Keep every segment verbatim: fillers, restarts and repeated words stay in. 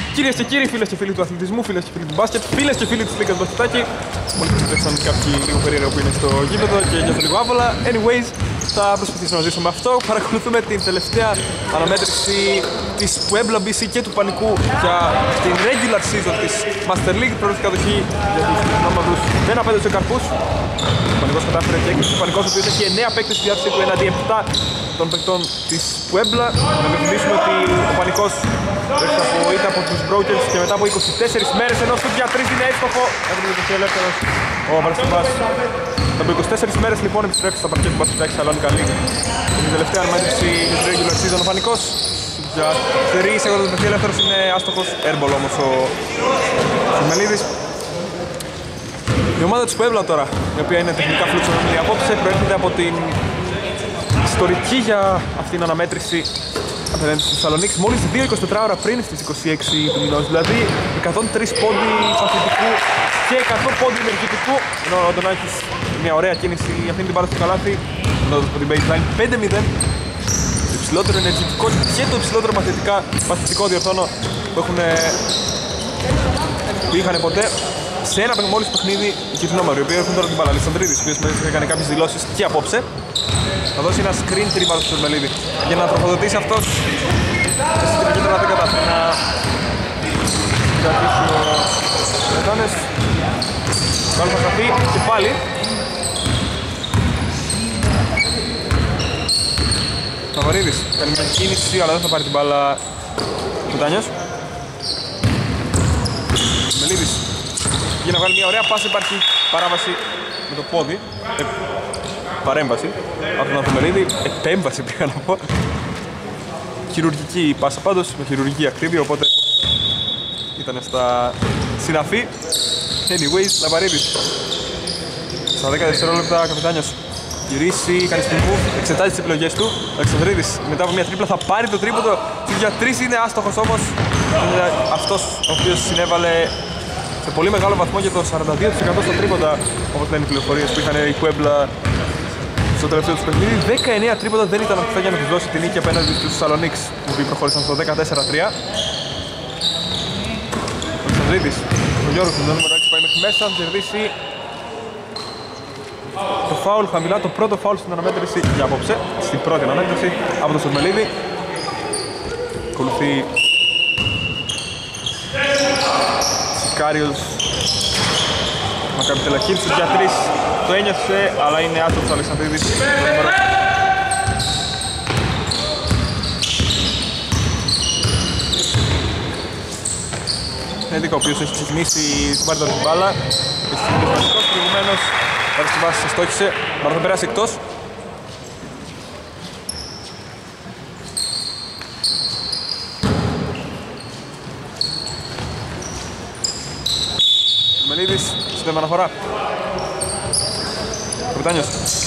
Κυρίες και κύριοι, φίλες και φίλοι του αθλητισμού, φίλες και φίλοι του μπάσκετ, φίλες και φίλοι της Λίγκας Μπασκετάκη. Μόλις προσθέσαν κάποιοι λίγο περίεργα που είναι στο γήπεδο και νιώθω λίγο άβολα. Anyways, θα προσπαθήσουμε να ζήσουμε αυτό. Παρακολουθούμε την τελευταία αναμέτρηση της Puebla μπι σι και του Πανικού για την regular season της Master League. Πρώτη κατοχή για τους Νόμαδους δεν απέδωσε καρπούς. Ο Πανικός κατάφερε και έκρηψε. Ο Πανικός, ο οποίος έχει εννέα παίκτες στη διάθεσή του εναντί επτά των παικτών της Puebla. Να μην θυμίσουμε ότι ο Πανικός έρχεται από ήττα από τους Brokers και μετά από είκοσι τέσσερις μέρες, ενώ στο δια τρία είναι εύστοχο. Έβρεπε το πιο ελεύθερος ο Παρασκευάς. Από είκοσι τέσσερις μέρες λοιπόν επιστρέφει στα παρκέ του Μπασκετάκη Σαλόνικα League. Την τελευταία αναμέτρηση για την regular season ο Πανικός. Για τρεις εγώ το πιο ελεύθερος είναι άστοχος. Airball όμως ο Σιμελίδης. Η ομάδα της Puebla τώρα, η οποία είναι τεχνικά φλουξονόμενη απόψε, προέρχεται από την ιστορική για αυτήν την αναμέτρηση απέναντι στη Θεσσαλονίκη μόλις δύο είκοσι τέσσερις ώρα πριν στις είκοσι έξι του μηνός. Δηλαδή εκατόν τρεις πόντοι παθητικού και εκατό πόντοι ενεργητικού. Ενώ ο Αντωνάκης μια ωραία κίνηση για αυτήν την μπάλα στο καλάθι. Δώντας από την baseline πέντε μηδέν. Το υψηλότερο ενεργητικό και το υψηλότερο παθητικά, παθητικό διορθώνω που, έχουν, που είχαν ποτέ σε ένα μόλις παιχνίδι οι Κυρινόμαροι, οι οποίοι έχουν τώρα την μπάλα. Αλεξανδρίδης, ο οποίος είχε κάνει κάποιες δηλώσεις και απόψε. Θα δώσει ένα screen τρίπαλο στο Σερμελίδη για να τροφοδοτήσει αυτός. Στην τελική τώρα δεν κατάφερε να κρατήσει ο Ρετάνες. Πάλι θα χαθεί και πάλι. Παπαρίδης κάνει μια κίνηση αλλά δεν θα πάρει την μπάλα ο Τάνιος. Σερμελίδης για να βγάλει μια ωραία πάση, υπάρχει παράβαση με το πόδι. Ε, παρέμβαση από τον Αθωμερίδη, επέμβαση πήγα να πω. Χειρουργική πάσα πάντως, με χειρουργική ακτίβεια, οπότε ήταν στα συναφή. Anyways, Λαμπαρίδης. Στα δέκα δευτερόλεπτα, Καπιτάνιος γυρίσει, κάνει στην move, εξετάζει τις επιλογές του. Ο Αλεξανδρίδης μετά από μια τρίπλα θα πάρει το τρίποντο. Για τρεις είναι άστοχος όμως. Είναι αυτός ο οποίος συνέβαλε σε πολύ μεγάλο βαθμό για το σαράντα δύο τοις εκατό στα τρίποντα, όπως λένε οι πληροφορίες που είχαν η Puebla στο τελευταίο του παιχνίδι. δεκαεννέα τρίποντα δεν ήταν αυτά για να τους δώσει την νίκη απέναντι στους Θεσσαλονίκης, οι οποίοι προχώρησαν στο δεκατέσσερα τρία. Ο Αλεξανδρίδης, ο Γιώργος, το νούμερο έξι πάει μέχρι μέσα, θα κερδίσει το φάουλ χαμηλά, το πρώτο φάουλ στην αναμέτρηση για απόψε, στην πρώτη αναμέτρηση από τον Σερμελίδη. Ακολουθεί Σικάριος Μακάμπι Τελαχίλ, στους για τρεις το ένιωσε, αλλά είναι άτομος ο Αλεξανδρίδης. Νέντικα, ο οποίος έχει ξεκινήσει στην πάρτα την μπάλα. Έχει ξεκινήσει προηγουμένως, ο Παρασκευάς σε στόχισε, αλλά θα περάσει εκτός. Μελίδης, στην αναφορά. Καπιτάνιος.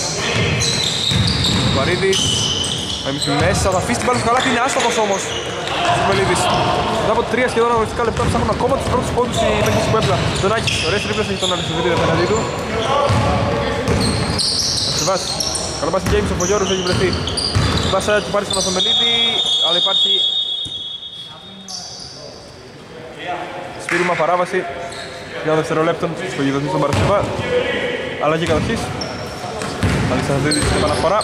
Βαρύδης. Μέσα, θα αφήσει την μπάλα στο καλάθι, είναι άστοχος όμως. Μελίδης. Μετά από τρία σχεδόν αγωνιστικά λεπτά ψάχνουν ακόμα τους πρώτους πόντους οι παίκτες της Puebla. Τον Άκης, ωραίες τρίπλες έχει τον Αλεξανδρίδη απέναντί του. Αστεβάς. Καλά πάση James, ο Φογιώρος έχει βρεθεί. Πάσα του πάρει στον Αθωμελίδη, αλλά υπάρχει σφύριμα παράβαση. Για δευτερολέπτων στο γηδοθή στον Παρασκευά. Αλλαγή κατοχής. Αλεξανδρίδης στην επαναφορά.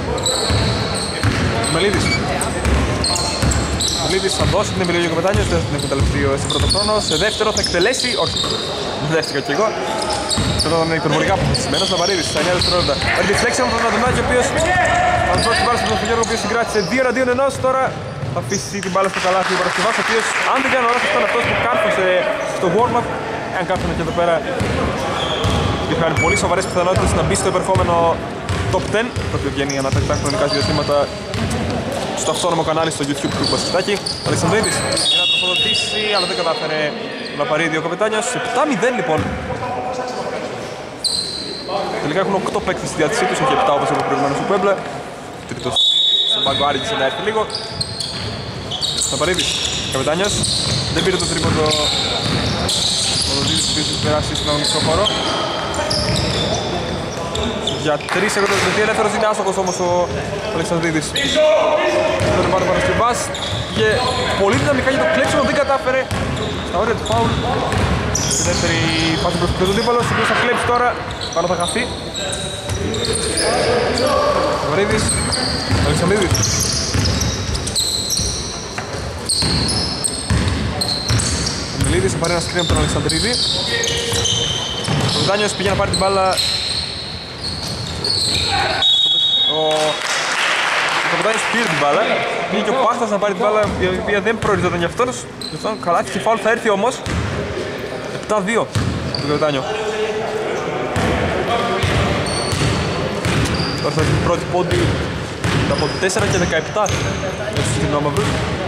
Μελίδης. Μελίδης θα δώσει την επιλογή ο Καπετάνιος, δεν την εκμεταλλευτεί σε πρώτο χρόνο. Σε δεύτερο θα εκτελέσει, όχι, δεν δέχτηκα κι εγώ. Αυτό ήταν υπερβολικά αποφασισμένος. Λαμπαρίδης στα εννέα δευτερόλεπτα. Παίρνει τη φλέξη από τον Αντωνάκη, ο οποίος θα δώσει την μπάλα στον Φεγιώργο, ο οποίος συγκράτησε δύο εναντίον ενός. Τώρα θα αφήσει την μπάλα στο καλάθι ο Παρασκευάς, ο οποίος αν δεν κάνω λάθος ήταν αυτός που κάρφωσε στο warm-up. Αν κάτσουν και εδώ πέρα υπήρχαν πολύ σοβαρές πιθανότητες να μπει στο επερχόμενο top δέκα, το οποίο βγαίνει ανατακτά χρονικά διαστήματα στο αυτόνομο κανάλι στο YouTube του Μπασκετάκη. Ο Αλεξανδρίδης για να τροφοδοτήσει, αλλά δεν κατάφερε το Λαπαρίδη ο Καπετάνιος. επτά μηδέν λοιπόν. Τελικά έχουν οκτώ παίκτες στη διάθεσή τους, όχι επτά όπως είπε προηγουμένως ο Puebla. Τρίτος στον πάγκο άργησε να έρθει λίγο. Λαπαρίδης, Καπετάνιος, δεν πήρε το τρίποντο. Ο Δίδης που έχει περάσει στον αγωνιστικό χώρο. Για τρεις εγώ το δεύτερο ελεύθερος είναι άστοχος όμως ο Αλεξανδρίδης. Τώρα πάνω Παρασκευά. Παρασκευάς πήγε πολύ δυναμικά για το κλέψιμο, δεν κατάφερε στα όρια του φάουλ. Στη δεύτερη φάση προς το δίπολο, στην οποία θα κλέψει τώρα, πάνω θα χαθεί. Ο Βαρύδης, ο Αλεξανδρίδης. Ο Μιλίδης θα πάρει ένα screen από τον Αλεξανδρίδη. Ο Δάνιος πήγε να πάρει την μπάλα. Ο Καπετάνιος πήρε την μπάλα. Πήγε και ο Πάχτας να πάρει την μπάλα, η οποία δεν προοριζόταν για αυτόν. Γι' αυτόν καλά και φάουλ θα έρθει όμως. επτά δύο τον Καπετάνιο. Τώρα θα έρθει η πρώτη πόντι από τέσσερα και δεκαεπτά για τους κοινόμαυρους.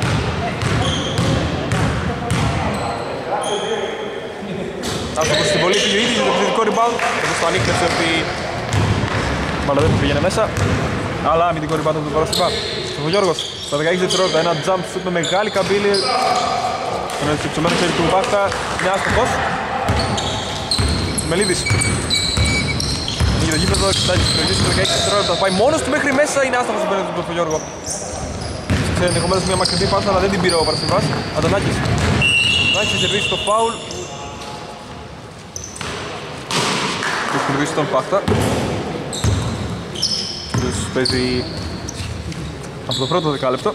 Άστοχος στην βολή, πήγε ο ίδιος για το επιθετικό rebound. Εδώ στο ανίκνευσε ότι μάλλον δεν πήγαινε μέσα. Αλλά αμυντικό rebound από τον Παρασκευά. Ο Γιώργος στα δεκαέξι δευτερόλεπτα, ένα jump shoot με μεγάλη καμπύλη. Τον εξυψωμένο χέρι του Βάχτα είναι άστοχος. Μελίδης. Πήγε το γήπεδο, εξετάζει τις προηγήσεις στα δεκαέξι δευτερόλεπτα. Πάει μόνος του μέχρι μέσα, είναι άστοχος απέναντι στον Γιώργο. Ξέρετε ενδεχομένως μια μακρινή πάσα, αλλά δεν την πήρε ο Παρασκευάς. Αντωνάκης. Αντωνάκης θα κερδίσει το foul. Έχει κερδίσει τον Πάχτα. Τους παίζει από το πρώτο δεκάλεπτο.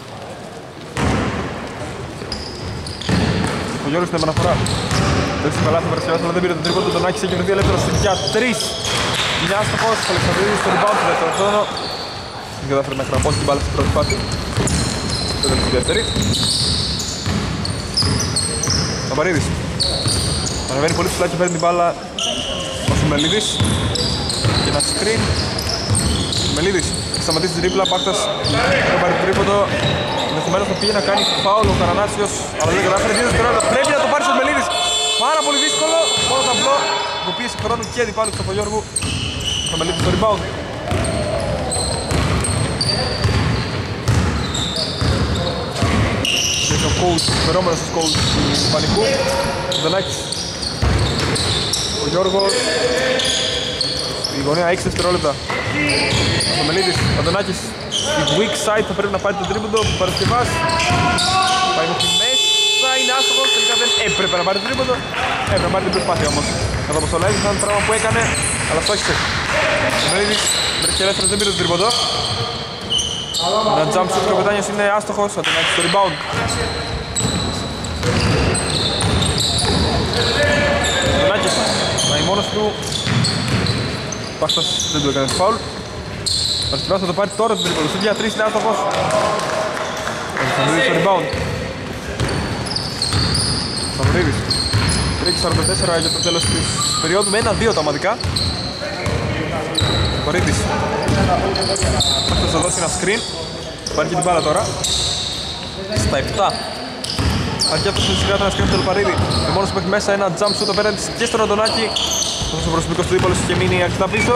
Ο Γιώργος στην επαναφορά. Δεν είχε καλά ο Παρασκευάς, αλλά δεν πήρε το τρίποντο του. Τον Άκης έχει βρεθεί ελεύθερος για τρεις. Είναι άστοχος, ο Αλεξανδρίδης στο rebound του δεύτερο χρόνο. Δεν κατάφερε να κραμπώσει την μπάλα στην πρώτη φάση. Τώρα στη δεύτερη. Καμπαρίδης. Ανεβαίνει πολύ ψηλά και παίρνει την μπάλα ο Σουμελίδης. Και ένα screen. Σουμελίδης έχει σταματήσει την τρίπλα, Πάχτας δεν πάρει το τρίποντο. Ενδεχομένως θα πήγε να κάνει φάουλ ο Καρανάσιος, αλλά δεν κατάφερε. Δύο δευτερόλεπτα, πρέπει να το πάρει ο Σουμελίδης. Πάρα πολύ δύσκολο, μόνο ταμπλό. Υποπίεση χρόνου και αντιπάλου του Σοφογιώργου. Ο Σουμελίδης στο rebound. Είναι ο coach, φερόμενος ως coach του Πανικού. Ο Δανάκης. Ο Γιώργος. Η γωνία έξι δευτερόλεπτα. Ο Σομελίδης, ο Αντωνάκης στη weak side θα πρέπει να πάρει τον τρίποντο. Ο Παρασκευάς πάει μέχρι μέσα, είναι άστοχος, τελικά δεν έπρεπε να πάρει τον τρίποντο. Έπρεπε να πάρει την προσπάθεια όμως. Κατά πως το λέει, ήταν πράγμα που έκανε, αλλά στόχισε. Ο Σομελίδης βρήκε ελεύθερος, δεν πήρε τον τρίποντο. Ένα jump shoot και ο Πετάνιος είναι άστοχος, ο Αντωνάκης στο rebound. Ο Αντωνάκης πάει μόνος του. Πάχτας δεν του έκανε φάουλ. Ο Παρασκευάς θα το πάρει τώρα τον τρίποντο. Στο τρία τρία είναι άστοχος. Ο Αλεξανδρίδης στο rebound. Ο Σαμουρίδης. τρία σαράντα τέσσερα για το τέλος της περίοδου με ένα δύο τα ομαδικά. Ο Κορίτης. Πάχτας θα δώσει ένα screen. Υπάρχει την μπάλα τώρα. Στα επτά. Αρχιά του σιγά ένα screen του Λοπαρίδη. Και μόνος που έχει μέσα ένα jump shoot απέναντι και στον Αντωνάκη. Όσο ο προσωπικός του δίπολος είχε μείνει αρκετά πίσω.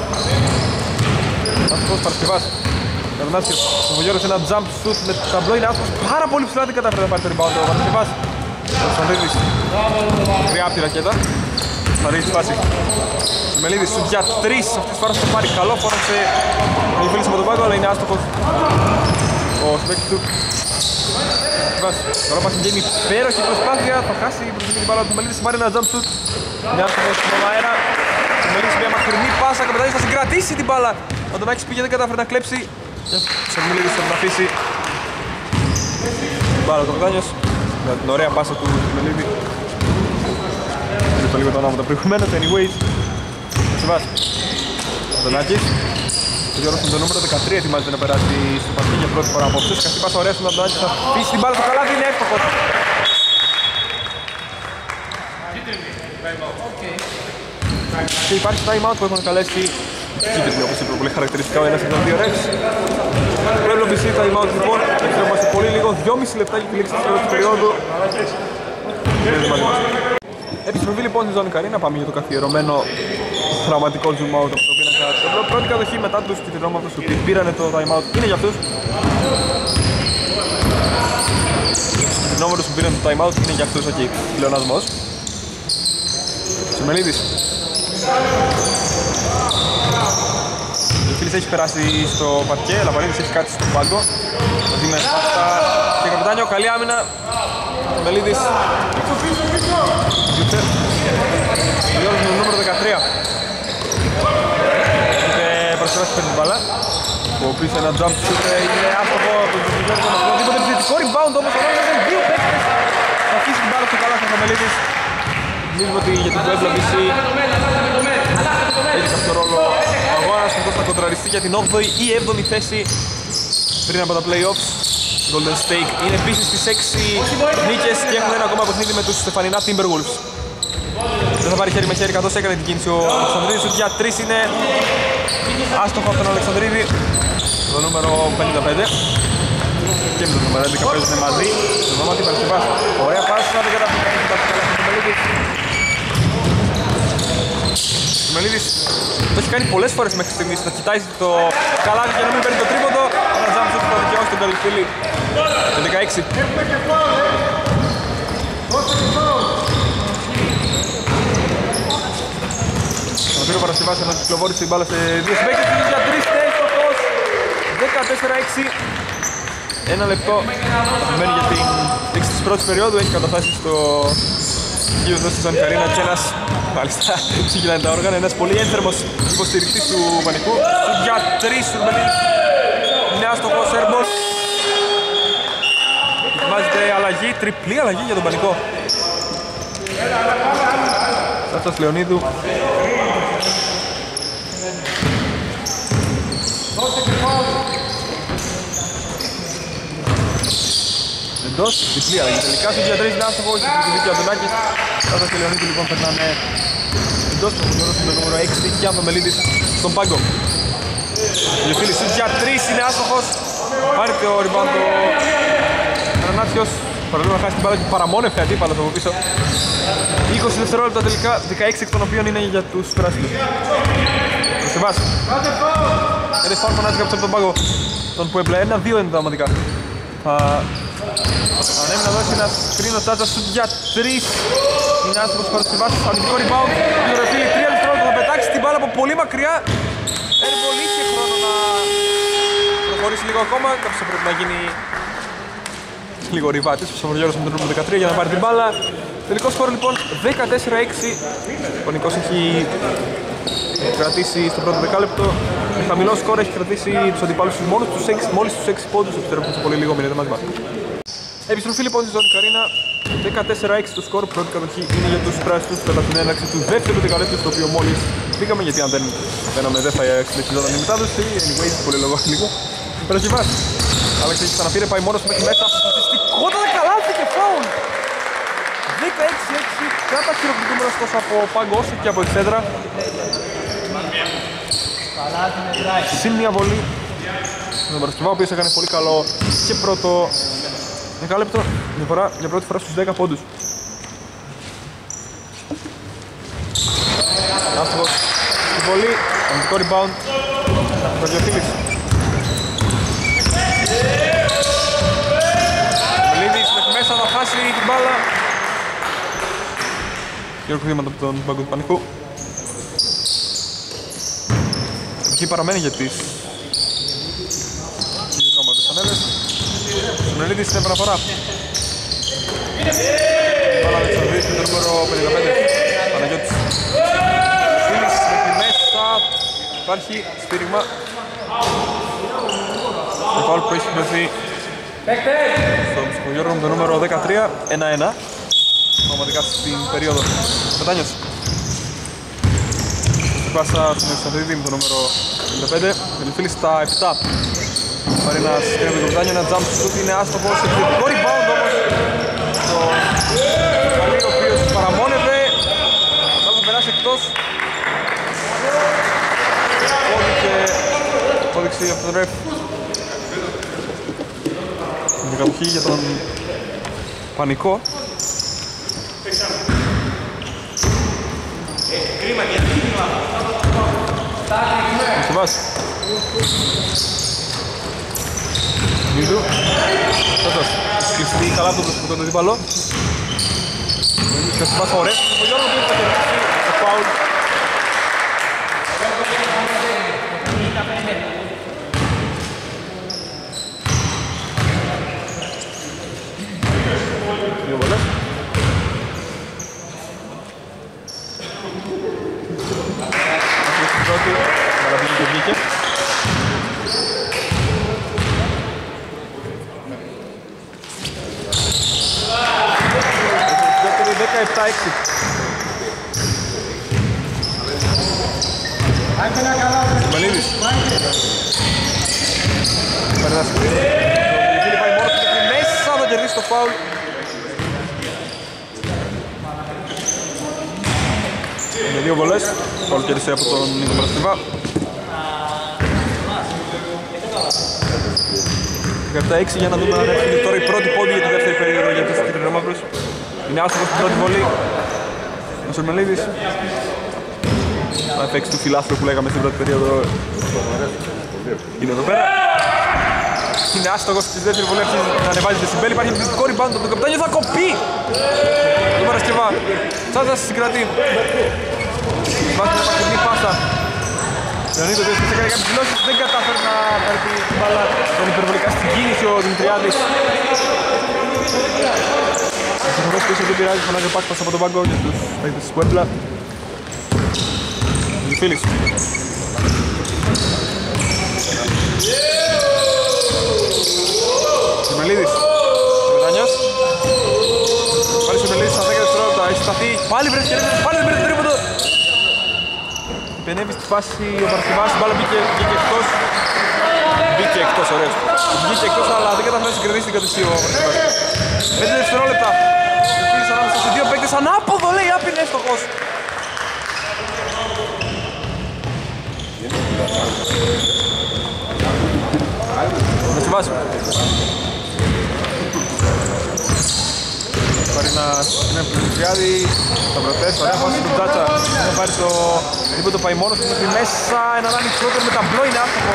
Άστοχος Παρασκευάς. Καρνάσκης, ο Βογιώρος ένα jump shoot με ταμπλό, είναι άστοχος πάρα πολύ ψηλά, δεν κατάφερε να πάρει το rebound ο Παρασκευάς. Ο Αλεξανδρίδης, τρία από τη ρακέτα, θα ρίξει τη φάση. Ο Μελίδης σουτ για τρεις, αυτής της φοράς θα πάρει καλό, φόρασε ο Γεφίλης από τον πάγκο, αλλά είναι άστοχος ο συμπαίκτης του. Τώρα πας γίνει υπέροχη προσπάθεια, θα χάσει η προσωπική την μπάλα του Μελίδης, θα πάρει ένα jump shoot. Είναι άστοχος στον αέρα. Ο Μελίδης μια μακρινή πάσα, ο Καπετάνιος θα συγκρατήσει την μπάλα. Ο Αντωνάκης πήγε, δεν κατάφερε να κλέψει. Ο Μελίδης θα την αφήσει την μπάλα του Καπετάνιος. Με την ωραία πάσα του Μελίδη. Είπα λίγο το όνομα τα προηγούμενα, anyways. Σεβάς. Ο Αντωνάκης. Ο Γιώργος με το νούμερο δεκατρία ετοιμάζεται να περάσει στο παρτί για πρώτη φορά απόψε. Σκαστή πάσα ωραία στον Αντωνάκη, θα αφήσει την μπάλα στο καλάθι, είναι εύκολος. Και υπάρχει time out που έχουν καλέσει κίτρινοι, όπως είπε πολύ χαρακτηριστικά ο ένας από τον δύο Ρεξ. Πρέπει να μπει time out λοιπόν, εξαιρόμαστε πολύ λίγο, δυόμισι λεπτά για τη λήξη της πρώτης περίοδου. Επιστροφή λοιπόν στη ζώνη Καρίνα, πάμε για το καθιερωμένο δραματικό zoom out από το πίνακα. Πρώτη κατοχή μετά τους κυτρινόμαυρους που πήρανε το time out είναι για αυτούς. Οι κυτρινόμαυρους που πήραν το time out είναι για αυτούς, ok, πλεονασμός. Σιμελίδης. Φίλης έχει περάσει στο παρκέ, Λαπαρίδης έχει κάτι στο πάγκο. Μαζί με αυτά και καπιτάνιο, καλή άμυνα. Μελίδης. Γιώργος με το νούμερο δεκατρία. Και προσφέρει την μπάλα. Ο οποίος ένα jump shoot είναι άστοχο από τον Γιώργο. Οδήποτε επιθετικό rebound όμως, ο Ρόνος είναι δύο παίκτες. Θα αφήσει την μπάλα στο καλά στον Μελίδης. Νομίζουμε ότι για την Puebla βι σι έχει κάποιο ρόλο ο αγώνας, καθώς θα κοντραριστεί για την όγδοη ή έβδομη θέση πριν από τα play-offs. Golden State είναι επίσης στις έξι νίκες και έχουν ένα ακόμα παιχνίδι με τους Στεφανινά Timberwolves. Δεν θα πάρει χέρι με χέρι καθώς έκανε την κίνηση ο Αλεξανδρίδης. Ο για τρεις είναι άστοχο από τον Αλεξανδρίδη. Το νούμερο πενήντα πέντε και με το νούμερο έντεκα παίζουν μαζί. Το νόμο τι Παρασκευάς. Ωραία πάσα για τα Μελίδης. Ο Μελίδης το έχει κάνει πολλές φορές μέχρι στιγμής. Θα κοιτάει το καλάθι και να μην παίρνει το τρίποντο. Ένα jump shot που θα δικαιώσει τον Καλυφίλη. Το δεκαέξι. Ο Πύρο Παρασκευάς ενώ κυκλοφόρησε η μπάλα σε δύο συμπαίκτες. Για τρεις τέστοχος. δεκατέσσερα έξι. Ένα λεπτό μένει για την λήξη της πρώτης περίοδου. Έχει καταφάσει στο γήπεδο στη Ζώνη Καρίνα και ένας, μάλιστα, συγκυλάνε τα όργανα, ένας πολύ ένθερμος υποστηρικτής του Πανικού. Για τρεις του Μελίδης. Είναι άστοχος έρμπος. Ετοιμάζεται αλλαγή, τριπλή αλλαγή για τον Πανικό. Σάτσας Λεωνίδου. Εντός, διπλή αλλαγή τελικά. Στο για τρεις είναι άστοχος, στο δίκαιο Αντωνάκης. Σάτσας και Λεωνίδου λοιπόν περνάνε εντός του Γιώργος με το νούμερο έξι και από Μελίδης στον πάγκο. Ο Φίλης για τρεις είναι άστοχος. Πάρει το rebound ο Ανανάσιος. Παραλίγο να χάσει την μπάλα και παραμόνευε αντίπαλος από πίσω. είκοσι δευτερόλεπτα τελικά, δεκαέξι εκ των οποίων είναι για τους πράσινους. Προσεβάς. Ένα φάουλ φωνάζει κάποιος από τον πάγκο τον Puebla. Ένα δύο είναι τα δραματικά. Θα ανέμει να δώσει ένα screen ο Τσάτσας σουτ για τρεις. Είναι άστοχος ο Παρασκευάς. Αντιτικό rebound. Ο Ρεφίλη τρία δευτερόλεπτα θα πετάξει την μπάλα από πολύ μακριά. Έρβολ είχε χρόνο να προχωρήσει λίγο ακόμα. Κάποιος θα πρέπει να γίνει λίγο ριβάτης, ο Σαββοριώρος με τον νούμερο δεκατρία για να πάρει την μπάλα. Τελικό σκορ λοιπόν δεκατέσσερα έξι. Ο Νικός έχει κρατήσει στο πρώτο δεκάλεπτο. Με χαμηλό σκορ έχει κρατήσει τους αντιπάλους τους μόνους τους έξι, μόλις τους έξι πόντους. Επιστρέφουμε σε πολύ λίγο, μείνετε μαζί μας. Επιστροφή λοιπόν στη Ζώνη Καρίνα. δεκατέσσερα έξι το σκορ. Πρώτη κατοχή είναι για τους πράσινους κατά την έναρξη του δεύτερου δεκαλέπτου, στο οποίο μόλις πήγαμε, γιατί αν δεν μπαίναμε δεν θα συνεχιζόταν η μετάδοση. Anyways, πολύ λόγο λίγο. Παρασκευάς. Άλεξ έχει ξαναπήρε, πάει μόνος μέχρι μέσα. Αποφασιστικότατα καλάθι και φάουλ. δεκαέξι έξι. Κάτα χειροκριτούμενος τόσο από πάγκο όσο και από εξέδρα. Συν μια βολή. Τον Παρασκευά, ο οποίος έκανε πολύ καλό και πρώτο δεκάλεπτο. Διαφορά για πρώτη φορά στους δέκα πόντους. Άστοχος στη βολή. Αμυντικό rebound. Βαδιοφίλης. Μελίδης μέχρι μέσα να χάσει την μπάλα. Χειροκροτήματα από τον πάγκο του Πανικού. Εκεί παραμένει για τις δρόμματες φανέλες. Ο Μελίδης στην επαναφορά. Μπάλα Αλεξανδρίδης με το νούμερο πενήντα πέντε. Παναγιώτης. Φίλης μέχρι μέσα. Υπάρχει σφύριγμα. Το φάουλ που έχει βρεθεί στον Ψυχογιώργο με το νούμερο δεκατρία. ένα ένα. Πραγματικά στην περίοδο. Μετάνιος. Στην πάσα στον Αλεξανδρίδη με το νούμερο πενήντα πέντε. Ελευθύλης στα επτά. Πάρει ένα σκρέβει το Μετάνιο, ένα jump shoot. Είναι άστοχος. Εκπληκτικό rebound όμως. Στον Καλή, ο οποίος παραμόνευε. Θα θα περάσει εκτός. Απόδειξη από τον ρεφ. Είναι κατοχή για τον Πανικό. Μουσταβάς. Μίλου. Σώτος. Κλειστεί καλά από τον αντίπαλο. Μουσταβάς ωραίος. Ο Γιώργος που θα κερδίσει το φάουλ. Δύο βολές. Αυτή στην πρώτη, αλλά πήγε και βγήκε. δεκαεπτά έξι. Μελίδης. Περνάς. Το Φίλιπ πάει μόνος του και μέσα θα κερδίσει το φάουλ. Με δύο βολές. Φάουλ κέρδισε από τον Νίκο Παρασκευά. δεκαεπτά έξι για να δούμε αν έρχεται τώρα η πρώτη πόντη για τη δεύτερη περίοδο για τους Τρινομαύρους. Είναι άστοχος στην πρώτη βολή. Ο Σορμελίδης. Θα παίξει του φιλάθλου που λέγαμε στην πρώτη περίοδο. Είναι εδώ πέρα. Είναι άστοχος στη δεύτερη βολή, αρχίζει να ανεβάζει τη συμπέλη. Υπάρχει επιθετικό rebound από τον καπιτάνιο, θα κοπεί! Το Παρασκευά. Τσάζας συγκρατεί. Βάζει μια μακρινή πάσα. Λεωνίδος δεν έκανε κάποιες δηλώσεις, δεν κατάφερε να πάρει την μπάλα. Τον υπερβολικά στην κίνηση ο Δημητριάδης. Ο Σοφρός πίσω δεν πειράζει, φωνάζει ο Πάκπας από τον πάγκο για τους παίκτες της Κουέμπλα. Φίλης. Σιμελίδης. Μετανιός. Πάλι Σιμελίδης στα δέκα δευτερόλεπτα, έχει σταθεί. Πάλι βρέθηκε ελεύθερος, πάλι δεν πήρε το τρίποντο. Επενεύει στη φάση ο Παρασκευάς, η μπάλα μπήκε, μπήκε εκτός. Μπήκε εκτός, ωραίος. Μπήκε εκτός, αλλά δεν καταφέρει να συγκρατήσει την κατευθείαν ο Παρασκευάς. πέντε δευτερόλεπτα. Φίλης ανάμεσα σε δύο παίκτες, ανάποδο λέει, άπεινε έστοχος. Να σε βάζει. Πάρει ένα συνέπλη του Τριάδη, θα προτέσει, ωραία φάση του Τάτσα. Θα πάρει το τίποτα, πάει μόνος του μέχρι μέσα, έναν άλλο υψηλότερο με ταμπλό, είναι άστοχο.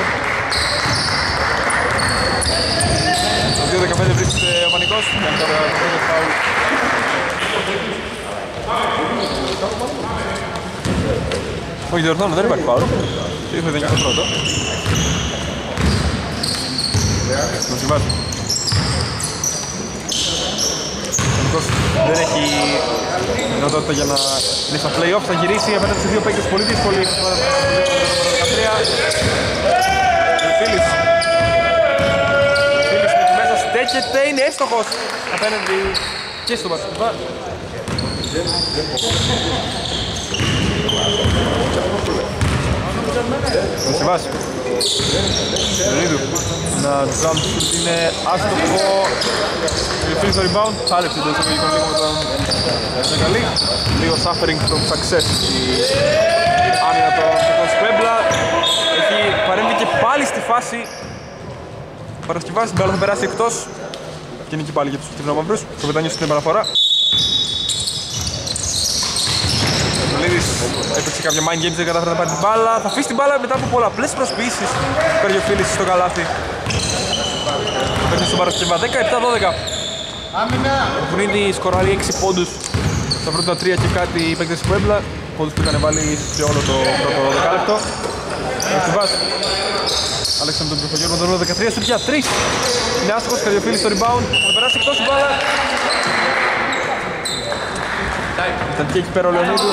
Το δύο δεκαπέντε βρίσκεται ο Πανικός, κάνει τώρα το πρώτο φάουλ. Όχι, διορθώνω, δεν υπάρχει φάουλ. Το είχε δεν και το πρώτο. Τον συμβάζει. Δεν έχει δυνατότητα για να είναι στα play-off, θα γυρίσει απέναντι σε δύο παίκτες πολύ δύσκολοι. Ο Φίλης. Ο Φίλης με τη μέσα στέκεται, είναι έστοχος απέναντι και στον Παρασκευά. Ο Σιβάς. Λεωνίδου. Να jump shoot είναι άστοχο. Ο Φίλης το rebound. Πάλεψε το εισαγωγικό λίγο με τον Μεγαλή. Λίγο suffering from success η άμυνα των Σκουέμπλα. Έχει παρέμβει και πάλι στη φάση. Ο Παρασκευάς, την μπάλα θα περάσει εκτός. Και είναι και πάλι για τους Τρινομαύρους. Το πετάνιο στην επαναφορά. Ο Λίδης έπαιξε κάποια mind games, δεν κατάφερε να πάρει την μπάλα. Θα αφήσει την μπάλα μετά από πολλαπλές προσποιήσεις. Παίρνει ο Φίλης στο καλάθι. Παίρνει στον Παρασκευά, δεκαεπτά δώδεκα. Έχουν ήδη σκοράρει έξι πόντους στα πρώτα τρία και κάτι οι παίκτες της Puebla. Πόντους που είχαν βάλει σε όλο το πρώτο δεκάλεπτο. Παρασκευάς. Αλέξανδρο τον Κρυφογιώργο με τον δεκατρία στο πια τρία. Είναι άστοχος, Καρδιοφίλης στο rebound. Θα περάσει εκτός η μπάλα. Ήταν και εκεί πέρα ο Λεωνίδου.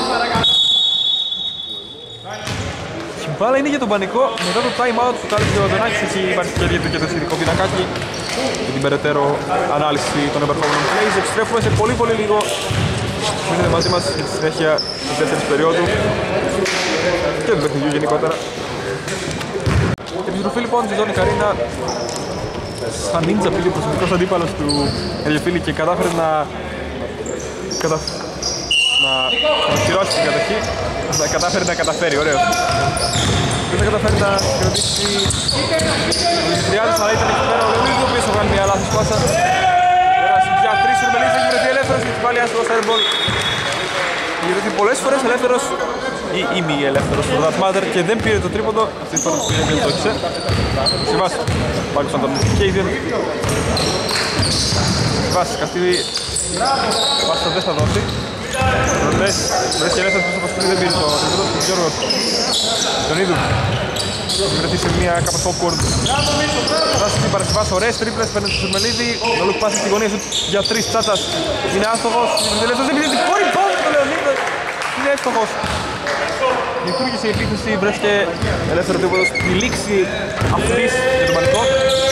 Η μπάλα είναι για τον Πανικό. Μετά το time out που κάλεσε ο Δονάκης, έχει πάρει στη χέρια του και το σχετικό πινακάκι για την περαιτέρω ανάλυση των επερχόμενων plays. Επιστρέφουμε σε πολύ πολύ λίγο. Μείνετε μαζί μας για τη συνέχεια της δεύτερης περίοδου και του παιχνιδιού γενικότερα. Επιστροφή λοιπόν τη ζώνη Καρίνα. Σαν νίντζα πήγε ο προσωπικός αντίπαλος του Καρδιοφίλη και κατάφερε να κατα... να κατοχυρώσει την κατοχή. Θα κατάφερε να καταφέρει, ωραίο. Δεν θα καταφέρει να κρατήσει ο Δημητριάδης, αλλά ήταν εκεί πέρα ο Λεωνίδου, ο οποίος θα βγάλει μια λάθος πάσα. Πέρασε πια τρεις, ο Ουρμελίδης έχει βρεθεί ελεύθερος και έχει βάλει άστοχος airball. Έχει βρεθεί πολλές φορές ελεύθερος ή ημι-ελεύθερος στο That Matter και δεν πήρε το τρίποντο. Αυτή η φορά που δεν το έχισε. Συμβάσει, πάλι σαν τον Κέιβιν. Συμβάσει, αυτή πάσα δεν θα δώσει. Ρωτές, βρες και ελεύθερος πίσω από σπίτι, δεν πήρε το τρίποντο. Γιώργος, τον Ίδου. βρεθεί σε μια κάπως awkward φάση στην Παρασκευάς, ωραίες τρίπλες, παίρνει το Σουρμελίδη, το Λουκ πάσει στη γωνία σου για τρεις Τσάτσας, είναι άστοχος, τελευταίος επιθετικό rebound του Λεωνίδας, είναι εύστοχος. Λειτουργήσε η επίθεση, βρέθηκε ελεύθερο τίποτα στη λήξη αυτής για τον Πανικό.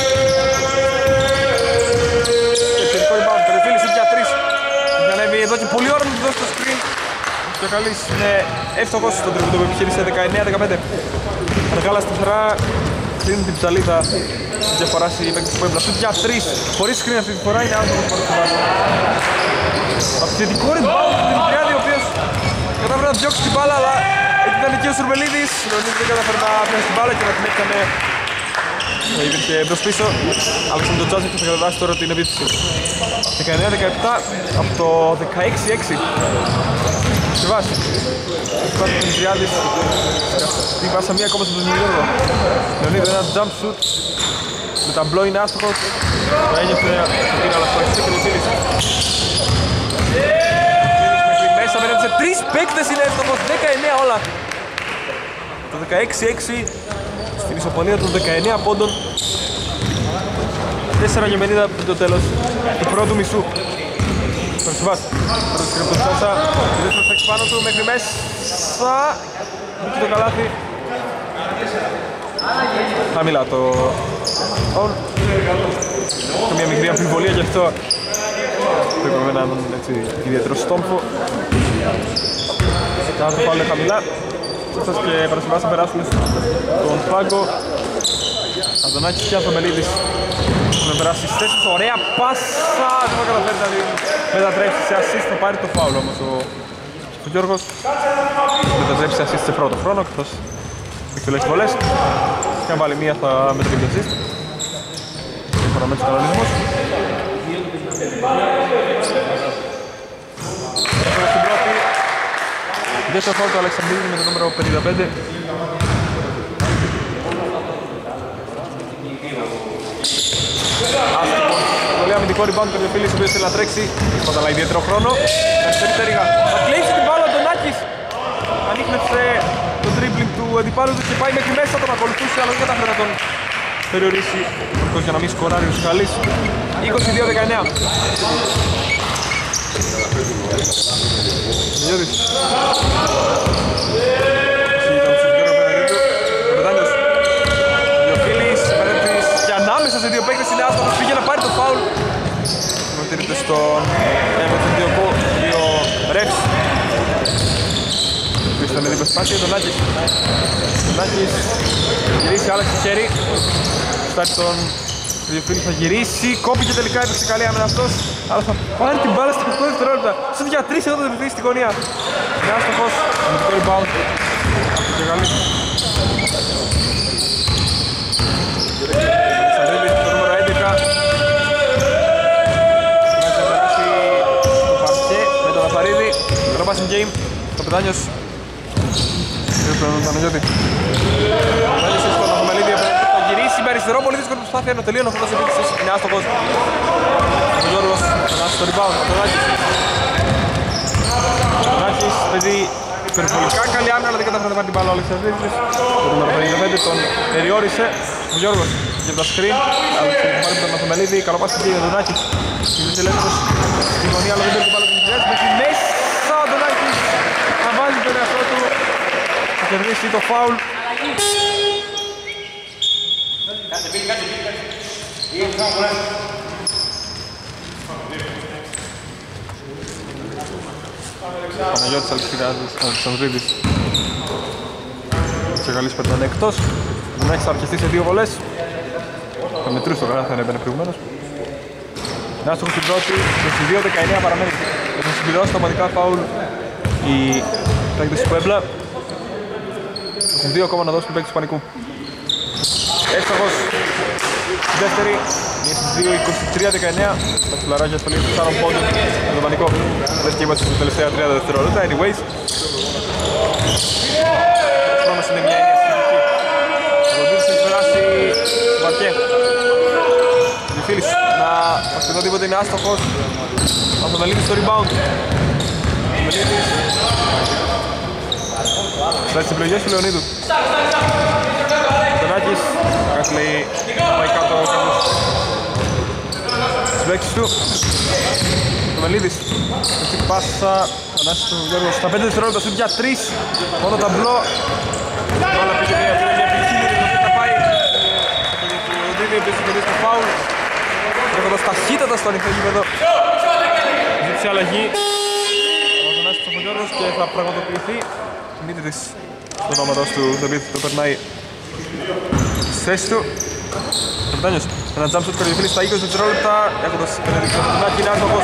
Και επιθετικό rebound, Περιφίλης για τρεις, έχει ανέβει εδώ και πολλή ώρα να του δώσει το screen. Και ο Καλής είναι εύστοχος στον τρίποντο που επιχείρησε δεκαεννέα δεκαπέντε. Αργάλα στη φορά, κλείνει την ψαλίδα της διαφοράς η παίκτης του Πέμπλα. Σουτ για τρεις, χωρίς screen αυτή τη φορά, είναι άστοχος παρά στο βάζο. Επιθετικό rebound του Δημητριάδη, ο οποίος κατάφερε να διώξει την μπάλα, αλλά ήταν εκεί ο Σουρμελίδης. Ο Λεωνίδης δεν κατάφερε να πιάσει την μπάλα και να την έκανε. Υπήρχε μπρος πίσω, αλλά στον Τζάζεκ θα κατεβάσει τώρα την επίθεση. δεκαεννέα δεκαεπτά από το δεκαέξι έξι. Στη βάση. Στη βάση του Δημητριάδης. Την πάσα μία ακόμα στον Γιώργο. Λεωνίδης ένα jump shoot. Με ταμπλό είναι άστοχος. Ένιωθε το πήρα αλλά στο εξής και το τήρησε. Μέσα μένετε σε τρεις παίκτες, είναι εύστοχος. δεκαεννέα όλα. Το δεκαέξι έξι. Στην ισοπαλία των δεκαεννέα πόντων. τέσσερα και πενήντα πριν το τέλος του πρώτου μισού. Περσουβάς, πρώτος σκρέπ τον Τσάτσα, η δεύτερος παίξει πάνω του μέχρι μέσα. Εκεί το καλάθι. Χαμηλά το φαουλ. Και μια μικρή αμφιβολία γι' αυτό πρέπει με έναν ιδιαίτερο στόμφο. Το άλλο φαουλ είναι χαμηλά. Τσάτσας και Παρασκευάς θα περάσουν στον πάγκο. Αντωνάκης και Ανθομελίδης έχουν περάσει στις θέσεις. Ωραία πάσα! Δεν θα καταφέρει να μετατρέψει σε assist, θα πάρει το φάουλ όμως ο, ο Γιώργος. Μετατρέψει σε assist σε πρώτο χρόνο, καθώς έχει πολλές βολές. Και αν βάλει μία θα μετρήσει assist. Σύμφωνα με τους κανονισμούς. Στην πρώτη. Δεύτερο φάουλ του Αλεξανδρίδη με το νούμερο πενήντα πέντε. Άστοχος, πολύ αμυντικό rebound του Φίλης, ο οποίος θέλει να τρέξει. Πάντα αλλά ιδιαίτερο χρόνο. Καθυστερεί Τερίγα. Θα κλείσει την μπάλα τον Άκης. Ανείχνευσε το dribbling του αντιπάλου του και πάει μέχρι μέσα, τον ακολουθούσε, αλλά δεν κατάφερε να τον περιορίσει. Ορκώς για να μην σκοράρει ο Σκαλής. είκοσι δύο δεκαεννέα. Μιώδης. Ανάμεσα σε δύο παίκτες είναι άστοχος, πήγε να πάρει το φάουλ. Μετρείται στον με τον δύο ρεφς. Πίσω τον έδειπε σπάσει, τον Άκης. Τον Άκης γυρίσει, άλλαξε χέρι. Στάρει τον Διοφίλης, θα γυρίσει, κόπηκε τελικά, έπαιξε καλή άμενα αυτός. Αλλά θα πάρει την μπάλα στα είκοσι δευτερόλεπτα. Στον για τρεις εδώ θα επιθέσει στη γωνία. Είναι άστοχος, αμυντικό rebound. Και καλή. Passing game, το Πετάνιος. Ήρθε τον Παναγιώτη. Παναγιώτης στον Αθομελίδη, θα γυρίσει με αριστερό, πολύ δύσκολη προσπάθεια, ενώ τελείωνε αυτός επίθεσης, είναι άστοχος. Ο Γιώργος, θα χάσει το rebound, ο Τονάκης. Ο Τονάκης παίζει υπερβολικά καλή άμυνα, αλλά δεν κατάφερε να πάρει την μπάλα ο Αλεξανδρίδης. Το νούμερο πενήντα πέντε τον περιόρισε. Ο Γιώργος για τα screen, αλλά θα πάρει τον Αθομελίδη, καλό passing game, ο Τονάκης. Είναι ελεύθερος στη γωνία, αλλά δεν παίρνει την μπάλα του Μιχαήλ, μέχρι μέση. Θα βάζει τον εαυτό του, θα κερδίσει το φάουλ. Παναγιώτης Αλεξανδρίδης. Και Γαλλής περνάνε εκτός. Δεν έχει αρκεστεί σε δύο βολές. Θα μετρούσε το καλά, θα έπαιρνε προηγουμένως. Να στον στην πρώτη, είκοσι δύο δεκαεννέα παραμένει. Θα συμπληρώσει τα ομαδικά φάουλ οι παίκτες του Πέμπλα. Έχουν δύο ακόμα να δώσουν οι παίκτες του Πανικού. Εύστοχος. Δεύτερη, μία στις δύο, είκοσι τρία δεκαεννέα. Τα φιλαράκια στο λίγο τεσσάρων πόντων με τον Πανικό. Δεν σκύμασε στις τελευταία τριάντα δευτερόλεπτα. Anyways. Ο χρόνος είναι μια έννοια συνεχή. Ο Ροντήρης έχει περάσει στο παρκέ. Διφίλης να σχεδόν τίποτε είναι άστοχος. Ανθομελίδης στο rebound. Ανθομελίδης. Στάζει τις επιλογές του Λεωνίδου. Αντωνάκης, κάτι λέει, πάει κάτω κάποιος τις λέξεις του. Το Μελίδης, αυτή πάσα, ανάσης του Γιώργος, στα πέντε δευτερόλεπτα σουτ για τρεις, μόνο ταμπλό. Όλα πήγε μια επιτυχία, θα πάει ο Δίδη, επίσης και το φάουλ. Τρέχοντας ταχύτατα στο ανοιχτό γήπεδο. Ζήτησε αλλαγή ο Ανάσης του Γιώργος και θα πραγματοποιηθεί. Μύτη της του ονόματος του, το οποίο το περνάει στη θέση του. Πρωτάνιος, ένα jump shot κορυφίλης στα είκοσι δευτερόλεπτα, έχοντας επενδύξει το Φωτεινάκι, είναι άστοχος.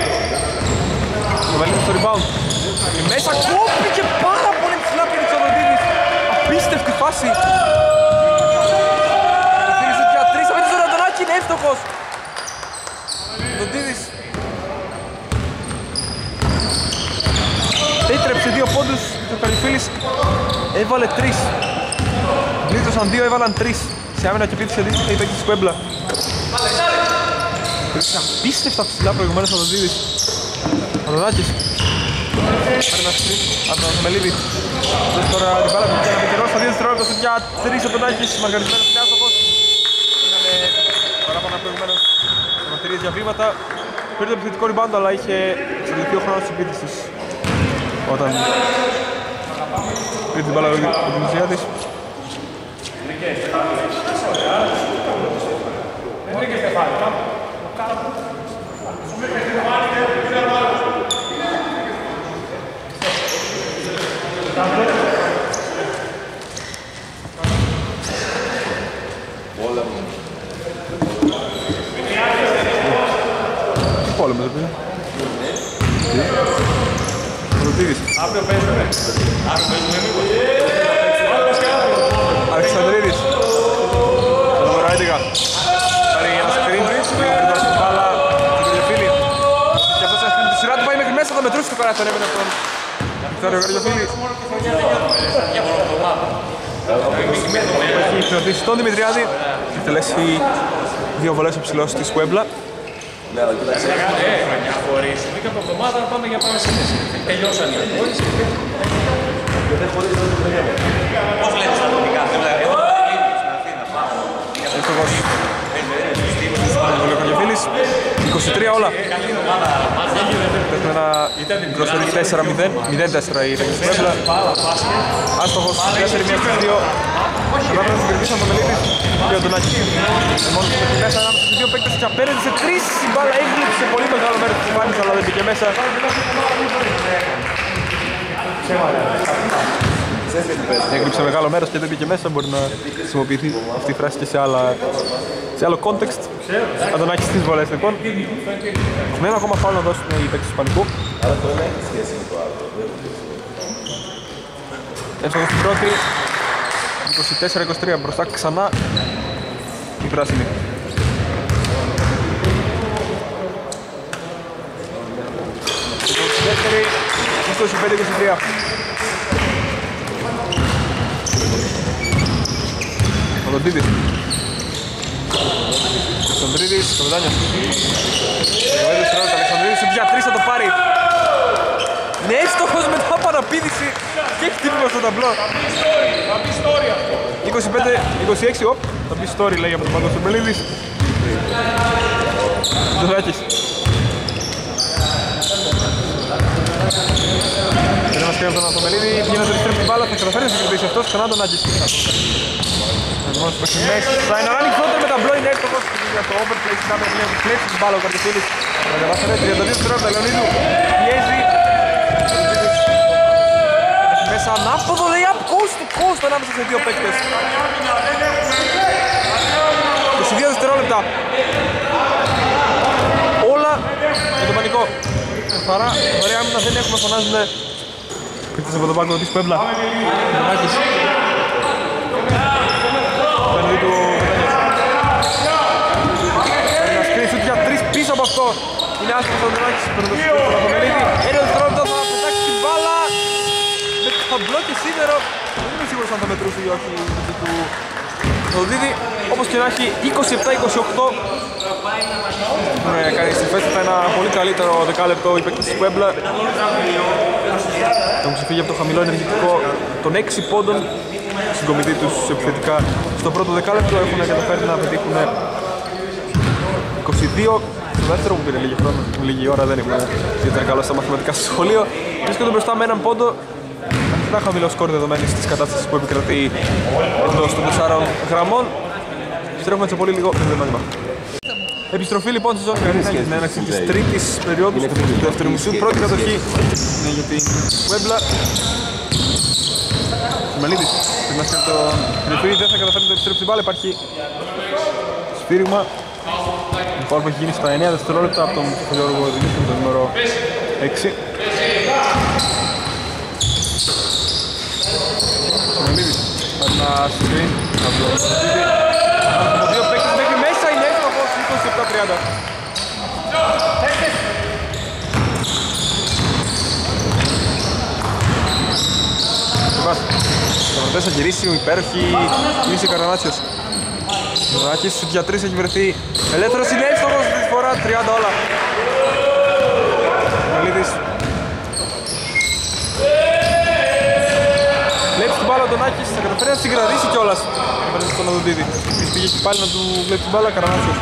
Το Μελίδης στο rebound. Και μέσα κόπηκε πάρα πολύ ψηλά πήρε ο Δοντίδης. Απίστευτη φάση. Κορυφίλης για τρεις, απέναντι στον Αντωνάκη, είναι εύστοχος. Δοντίδης έτρεψε δύο πόντους, ο Καλυφίλης έβαλε τρεις. Γλίτωσαν δύο, έβαλαν τρεις. Σε άμυνα και πήδησε αντίστοιχα η παίκτης της Κουέμπλα. Ήταν απίστευτα ψηλά προηγουμένως ο Δοντίδης. Ο Δοντάκης πάρει ένα σκριν από τον Μελίδη. Δώσει τώρα την μπάλα που πήγε να πικερώσει στα δύο δευτερόλεπτα στο για τρεις ο Δοντάκης. Μαργαρισμένος και άστοχος. Είχαμε παράπονα προηγουμένως με μαρτυρίες για βήματα. Πήρε το επιθετικό rebound αλλά είχε εξαντληθεί ο χρόνος της επίθεσης όταν πήρε την μπάλα από την ουσία της. Πόλεμος δεν πήγε. Ρωτήρης. Αύριο παίζουμε. Αύριο παίζουμε μήπως. Αλεξανδρίδης. Το νούμερο έντεκα. Πάρει ένα σκριν. Πριν την μπάλα. Την Καρδιοφίλη. Και αυτός ένα σκριν τη σειρά του πάει μέχρι μέσα. Θα μετρούσει το καράκι. Τον έμεινε από τον Βικτόριο Καρδιοφίλη. Έχει χρεωτήσει τον Δημητριάδη. Έχει τελέσει δύο βολές ο ψηλός της Κουέμπλα. Ναι, αλλά κοιτάξτε. Ναι, χρονιά χωρίς. Βγήκα από εβδομάδα να πάμε για πάμε σύνδεση. Τελειώσαν οι χωρίς και δεν χωρίς να το τελειώνω. Πώς βλέπεις τα ατομικά, δηλαδή, εγώ θα λύνω στην Αθήνα, πάω. Ευτυχώς. Καρδιοφίλης, είκοσι τρία όλα. Έχουμε ένα γκροσερί τέσσερα μηδέν, μηδέν τέσσερα η Ρέγγις Κουέμπλα. Άστοχος, τέσσερα μία στις δύο. Ανάπερα να συγκεκριτήσαν το Μελίδη και ο Ντονάκης. Μόνο και μέσα ανάμεσα στους δύο παίκτες και απέναντι σε τρεις. Η μπάλα έγλειψε πολύ μεγάλο μέρος της φάνης αλλά δεν πήγε μέσα. Έγλειψε μεγάλο μέρος και δεν πήγε μέσα. Μπορεί να χρησιμοποιηθεί αυτή η φράση και σε, άλλα, σε άλλο context. Αντωνάκης στις βολές λοιπόν. Με ένα ακόμα φάουλ να δώσουν οι παίκτες του Ισπανικού. Άρα το ένα έχει σχέση με το άλλο. Εύστοχος στην πρώτη. είκοσι τέσσερα είκοσι τρία μπροστά ξανά η πράσινη. είκοσι δεύτερη, είκοσι πέντε είκοσι τρία. Ο Δοντίδης. Αλεξανδρίδης, το Μετάνιος. Ο Αλεξανδρίδης για τρεις θα το πάρει. Είναι εύστοχος μετά από αναπήδηση και έχει τύπημα στο ταμπλό. Θα πει story αυτό. είκοσι πέντε είκοσι έξι, οπ, θα πει story λέει από τον Παγκόσμιο Σουρμπελίδης. Ντονάκης. Δεν μας κάνει τον Ατομελίδη, βγαίνει να τριστρέψει την μπάλα, θα καταφέρει να συγκρατήσει αυτός, ξανά τον Άκης. Μόνος παίξει μέσα, είναι ο Ράνι Φρόντερ με ταμπλό, είναι εύστοχος για το overplay, συνάμε να κλέψει την μπάλα ο Καρτεφίλης. Θα καταφέρει τριάντα δύο δευτερόλεπτα, Λεωνίδου πιέζει. Μέσα ανάποδο λέει up coast to coast ανάμεσα σε δύο παίκτες. είκοσι δύο δευτερόλεπτα. Όλα για τον Πανικό. Χαρά, ωραία άμυνα δεν έχουμε, φωνάζουν παίκτες από τον πάγκο της Κουέμπλα. Μάκης. Παίρνει του ένα σκριν σουτ για τρεις πίσω από αυτό. Είναι άσχημος ο Ντονάκης, παίρνει το σουτ από τον Μελίδη. Ένα δευτερόλεπτα θα πετάξει την μπάλα. Με ταμπλό και σίδερο. Δεν είμαι σίγουρος αν θα μετρούσε ή όχι του Δοντίδη. Όπως και να έχει είκοσι επτά είκοσι οκτώ. Έχουν κάνει στη φέστα ένα πολύ καλύτερο δεκάλεπτο οι παίκτες της Κουέμπλα. Έχουν ξεφύγει από το χαμηλό ενεργητικό των έξι πόντων συγκομιδή τους επιθετικά. Στο πρώτο δεκάλεπτο έχουν καταφέρει να πετύχουν είκοσι δύο. Στο δεύτερο που πήρε λίγη χρόνο, λίγη ώρα, δεν ήμουν ιδιαίτερα καλό στα μαθηματικά στο σχολείο. Βρίσκονται μπροστά με έναν πόντο. Αρκετά χαμηλό σκορ δεδομένη της κατάστασης που επικρατεί εντός των τεσσάρων γραμμών. Στρέφουμε σε πολύ λίγο δεδομένο. Επιστροφή λοιπόν στη ζώνη Καρίνα για την έναρξη της τρίτης περίοδου του δεύτερου μισού. Πρώτη κατοχή είναι για την Puebla. Σιμαλίδης πρέπει να σκέφτει το τριφύλι, δεν θα καταφέρει να επιστρέψει την μπάλα. Υπάρχει σφύριγμα. Το φάουλ που έχει γίνει στα εννέα δευτερόλεπτα από τον Γιώργο Δημήτρη, το νούμερο έξι. Σιμαλίδης πάρει ένα screen από τον Σιμαλίδη. Από δύο παίκτες μέχρι μέσα είναι έστοχος είκοσι επτά τριάντα. Σταματές θα γυρίσει ο υπέροχη κίνηση Καρανάτσιος. Ο Ράκης στους για τρεις έχει βρεθεί ελεύθερος, είναι έστοχος αυτή τη φορά, τριάντα όλα. Μελίδης βλέπει την μπάλα τον Άκης, θα καταφέρει να συγκρατήσει κιόλας. Θα παίρνει στον Οδοντίδη. Πήγε και πάλι να του βλέπει την μπάλα, Καρανάτσιος.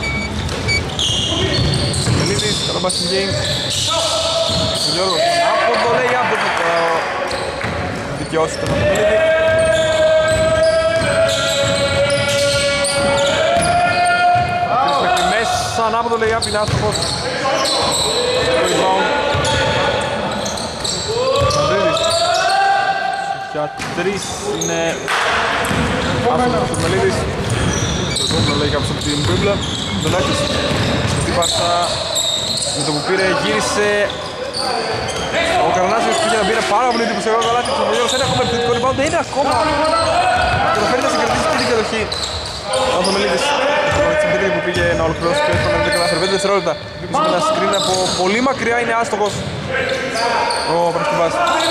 Μελίδης, καλό basket game. Ο Γιώργος, από το λέει από το δικαιώσει τον Οδοντίδη. Ανάποδο το λέει απ' είναι άστοχος. Το rebound. Ανδρίδης. Για τρεις είναι άστοχος ο Μελίδης. Το κόμμα λέει κάποιος από την Puebla. Τον Άκης. Στην πάσα με το που πήρε γύρισε. Ο Καρανάτσιος πήγε να μπει ένα πάρα πολύ εντυπωσιακό καλάθι. Ο Μελίδης είναι ακόμα επιθετικό rebound. Είναι ακόμα. Καταφέρει να συγκρατήσει και την κατοχή. Ο Μελίδης που πήγε να ολοκληρώσει και έφτανε δεκατέσσερα πέντε δευτερόλεπτα. Με ένα screen από πολύ μακριά είναι άστοχος ο Πρασκευάς.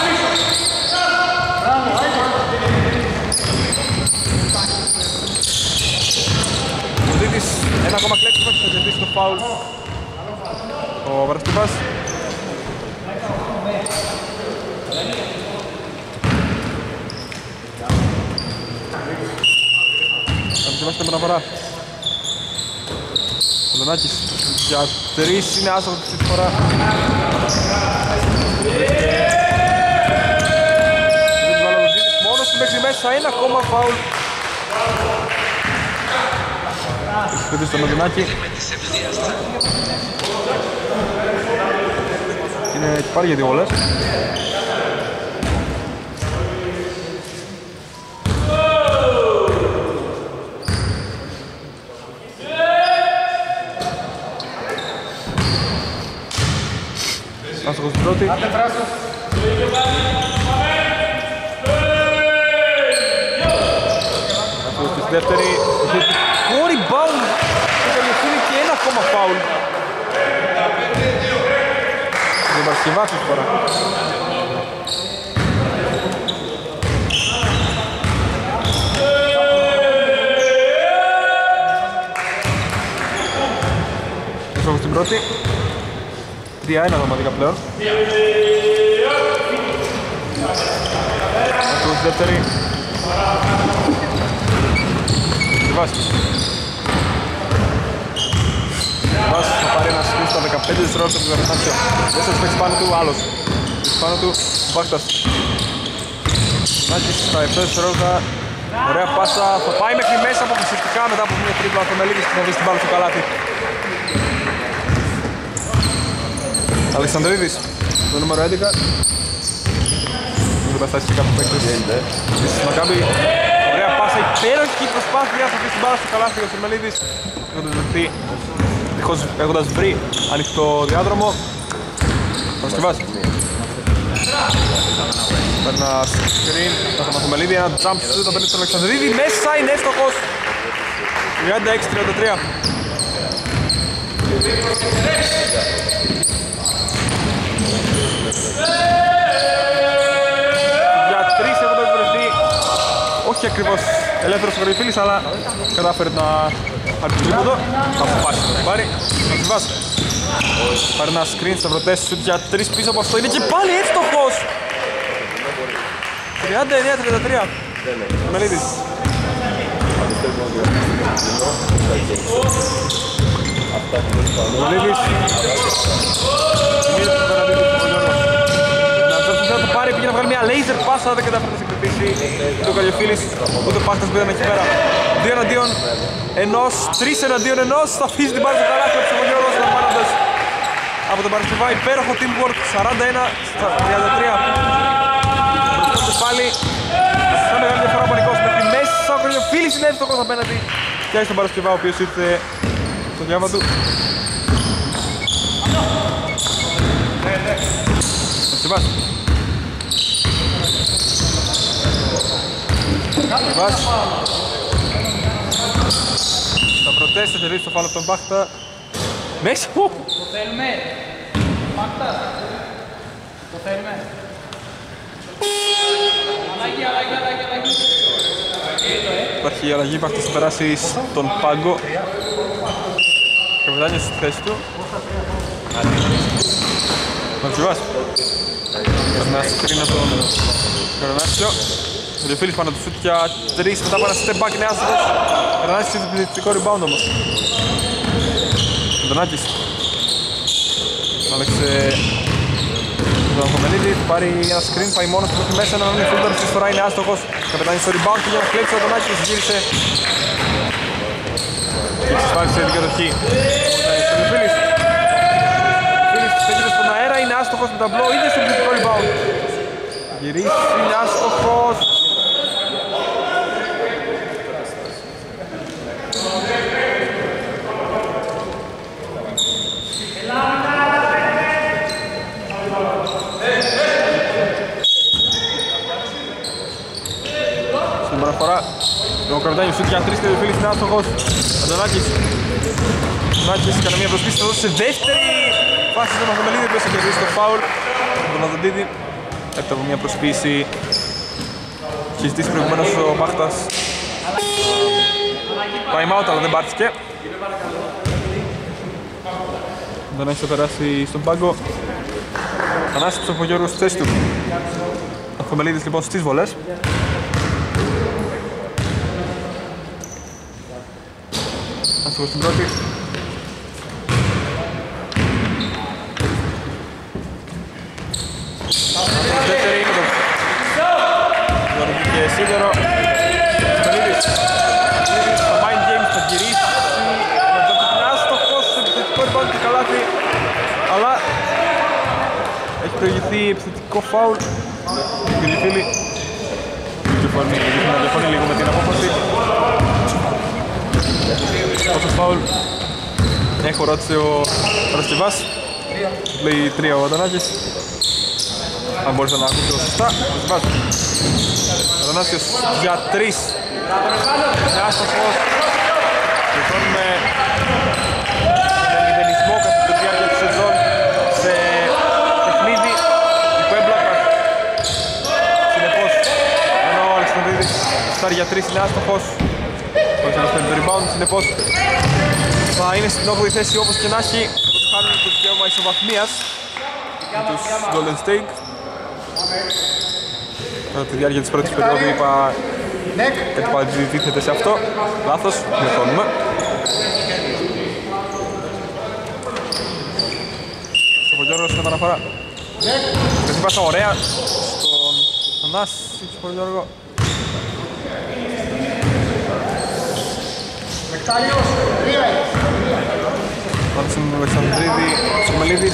Ο Δίτης ένα ακόμα κλέψιμο και θα κερδίσει το φάουλ ο Πρασκευάς. Θα δοκιμάσετε με αναφορά. Ο Λονάκης για τρεις είναι άστοχος αυτή τη φορά. Μόνος του μέχρι μέσα, ένα ακόμα φάουλ. Έχει στον Λονάκη. Είναι και πάλι για δύο όλες. Άστοχος στην πρώτη. Άστοχος στη δεύτερη. Επιθετικό rebound. Είναι και ένα ακόμα φάουλ. Δεν Παρασκευά αυτή τη φορά. Άστοχος στην πρώτη. τρία ένα δραματικά πλέον. Αυτό στη δεύτερη. Βάση. Βάση θα πάρει ένα σκριν στα δεκαπέντε δευτερόλεπτα του Καρανάτσιο. Δεύτερος παίξει πάνω του, άλλος. Πάνω του, Μπάκτας. Νάκης στα επτά δευτερόλεπτα. Ωραία πάσα, θα πάει μέχρι μέσα αποκλειστικά μετά από μια τρίπλα από τον Μελίδης που θα βρει την μπάλα στο καλάθι. Αλεξανδρίδης, το νούμερο έντεκα. Δεν καταστάσει και κάποιοι παίκτες της Μακάμπη. Ωραία πάσα, υπέροχη προσπάθεια, θα αφήσει την μπάλα στο καλάθι ο Σερμελίδης. Έχοντας βρει ανοιχτό διάδρομο. Παρασκευάς. Παίρνει ένα screen, θα το Μαθημελίδη, ένα jump shoot, θα παίρνει τον Αλεξανδρίδη. Μέσα είναι εύστοχος. τριάντα έξι τριάντα τρία. Για τρεις έχοντας βρεθεί, όχι ακριβώς ελεύθερος ο Γρυφίλης, αλλά κατάφερε να πάρει το τρίποντο. Θα αποφάσισε να το πάρει. Αλεξανδρίδης πάρει ένα screen στα πρωτές σουτ για τρεις πίσω από αυτό, είναι και πάλι εύστοχος. τριάντα εννέα τριάντα τρία. Μελίδης. Μελίδης. Να το πάρει, πήγε να βγάλει μια laser πάσα, δεν κατάφερε να συγκριτήσει το Καλιοφίλης, ούτε ο Πάχτας μπήκαν εκεί πέρα. Δύο εναντίον ενός, τρεις εναντίον ενός, θα αφήσει την πάρει στο καλάθι ο Ψυχογιώργος, λαμβάνοντας από τον Παρασκευά υπέροχο teamwork, σαράντα ένα στα τριάντα τρία. Και πάλι, σαν μεγάλη διαφορά ο Πανικός μέχρι μέσα, ο Καλιοφίλης είναι εύστοχος απέναντι και στον Παρασκευά, ο οποίος ήρθε στο διάβα του. Παρασκευάς. Παρασκευάς. Θα προτέσει, θα ρίξει το φάλο από τον Μπάχτα. Μέσα! Το θέλουμε! Μπάχτα! Το θέλουμε! Αλλαγή, αλλαγή, αλλαγή, αλλαγή! Υπάρχει η αλλαγή, Μπάχτας θα περάσει στον πάγκο. Καπιτάνιος στη θέση του. Παρασκευάς. Περνά σκριν από τον Καρονάσιο. Ο Διοφίλης πάνω του σούτ για τρεις, μετά από ένα step back είναι άστοχος. Καρονάσιος είναι επιθετικό rebound όμως. Αντωνάκης. Άλεξε τον Ανθρωμενίδη, πάρει ένα screen, πάει μόνος του μέσα, έναν είναι φίλτερ, στη φορά είναι άστοχος. Καπετάνιος στο rebound και για να κλέψει ο Αντωνάκης, γύρισε και εξασφάλισε την κατοχή. Ο Διοφίλης. Στέκεται στον αέρα, είναι άστοχος με ταμπλό, είναι στο επιθετικό rebound. Γυρίσει, είναι άστοχος. Στην παραφορά, ο Καπιτάνιος σούτ για τρεις και ο Διοφίλης είναι άστοχος. Αντωνάκης. Αντωνάκης έκανε μια προσπίση, θα δώσει σε δεύτερη φάση στον Μαθομελίδη, που έχει κερδίσει το φάουλ τον Οδοντίδη. Έπειτα από μια προσποίηση και ζητήσει προηγουμένως ο Μπάχτας time out, αλλά δεν πάρθηκε. Δεν έχει περάσει στον πάγκο. Θανάσης Ψοφογιώργος στη θέση του. Ο Μαθομελίδης λοιπόν στις βολές. Άστοχος στην πρώτη. Δεύτερη είναι το και σίδερο. Μελίδης. Το mind games θα γυρίσει. Είναι άστοχος σε επιθετικό rebound και καλάθι. Αλλά έχει προηγηθεί επιθετικό φάουλ. Και οι φίλοι διαφωνεί, να διαφωνεί λίγο με την απόφαση. Όσο φάουλ έχω ρώτησε ο Παρασκευάς. Λέει τρία ο Αντωνάκης. Αν μπορείς να ακούσω σωστά, θα βάζω. Αντωνάσιος για τρεις. Είναι άστοχος. Πληθώνουμε τον μηδενισμό κατά τη διάρκεια της σεζόν σε παιχνίδι του Πέμπλακα. Συνεπώς, ενώ ο Αλεξανδρίδης στάρει για τρεις είναι άστοχος. Ο Αλεξανδρίδης το rebound, συνεπώς θα είναι στην όγδοη θέση όπως και να έχει. Θα τους χάνουν το δικαίωμα ισοβαθμίας τους Golden State. Κατά τη διάρκεια της πρώτης περίοδου είπα κάτι που αντιτίθεται σε αυτό. Λάθος, διορθώνουμε. Στο Φωγιώργος στην επαναφορά. Έτσι πάσα ωραία στον Θανάση του Φωγιώργο. Πάμε στον Αλεξανδρίδη, στον Μελίδη.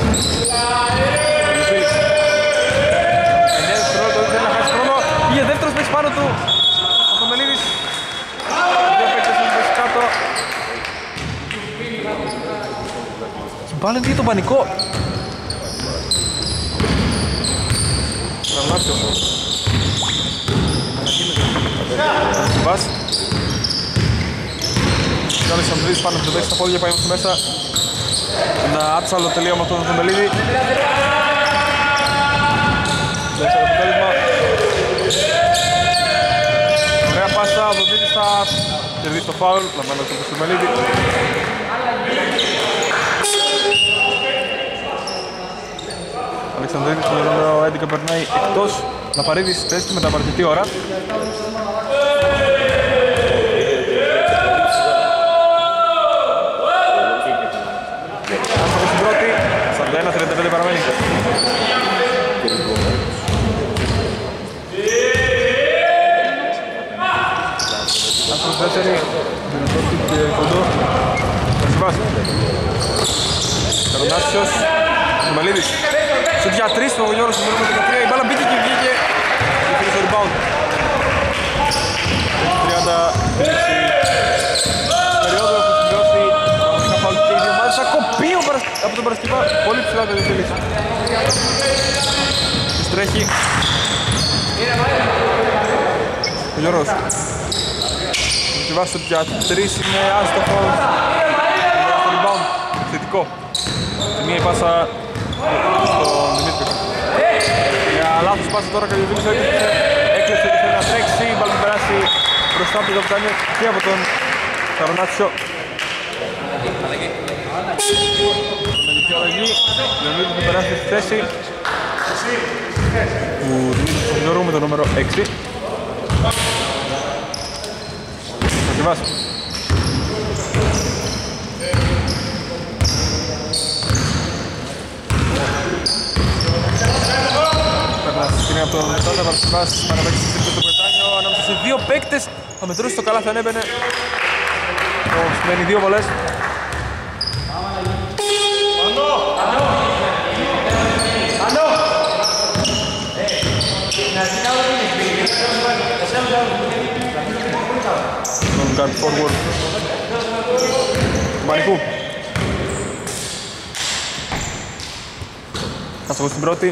Πήγε δεύτερος παίξης πάνω του. Ο Μελίδης. Δύο παίκτες έχουν παίξει κάτω. Μπάλε για τον Πανικό. Γραμμάτιος. Βάς. Ο Αλεξανδρίδης πάνω από τον παίξει στα πόδια, πάει μέσα. Ένα άψαλο τελείωμα από τον Μελίδη. Δεύτερο αποτέλεσμα. Ωραία πάσα, ο Δοντίδης θα κερδίσει το φάουλ, λαμβάνοντας το Κωστομελίδη. Αλεξανδρίδης στο νούμερο έντεκα περνάει εκτός. Λαπαρίδης στη θέση του μετά από αρκετή ώρα. Άστοχος στην πρώτη, σαράντα ένα τριάντα πέντε παραμένει. Άστοχος δεύτερη, δυνατότη και κοντό. Καρσιβάς. Καρονάσιος, Μαλίδης. Στο για τρεις, το Γιώργος στο νούμερο δεκατρία, η μπάλα μπήκε και βγήκε. Και στο rebound. τριάντα έξι. Περίοδο που συμπληρώσει πραγματικά φάουλ και οι δύο ομάδες. Θα κοπεί από τον Παρασκευά. Πολύ ψηλά το διευθύνεις. Στρέχει. Ο Γιώργος. Ο Παρασκευάς στο για τρεις είναι άστοχος. Στο rebound. Θετικό. Τη μία η πάσα στον Δημήτρη. Για λάθος πάσα τώρα και ο Δημήτρης έκλεισε, έκλεισε και θέλει να τρέξει. Η μπάλα περάσει μπροστά από τον Καπιτάνιο και από τον Καρονάτσιο. Αλλαγή. Αλλαγή. Λεωνίδης που περάσει στη θέση του Δημήτρη στον Γιώργο με το νούμερο έξι. Καρσιβάς. Σκηνή από τον Μετώνα, Βαρσιβάς παραπέξει στην τρίτη του Βρετάνιο ανάμεσα σε δύο παίκτες. Θα μετρούσε το καλά, θα ανέβαινε. Το σημαίνει δύο βολές. Τον guard forward του Μανικού. Άστοχος στην πρώτη.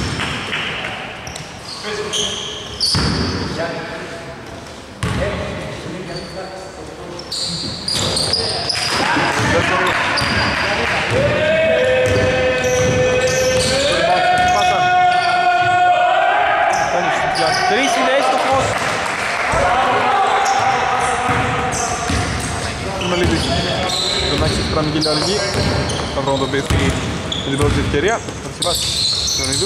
Τρεις είναι έστοχος. Ο Μελίδης. Τον άξιζε πράγμα και αλλαγή. Θα πραγματοποιηθεί με την πρώτη ευκαιρία. Θα τη συμβάσει στον ίδιο.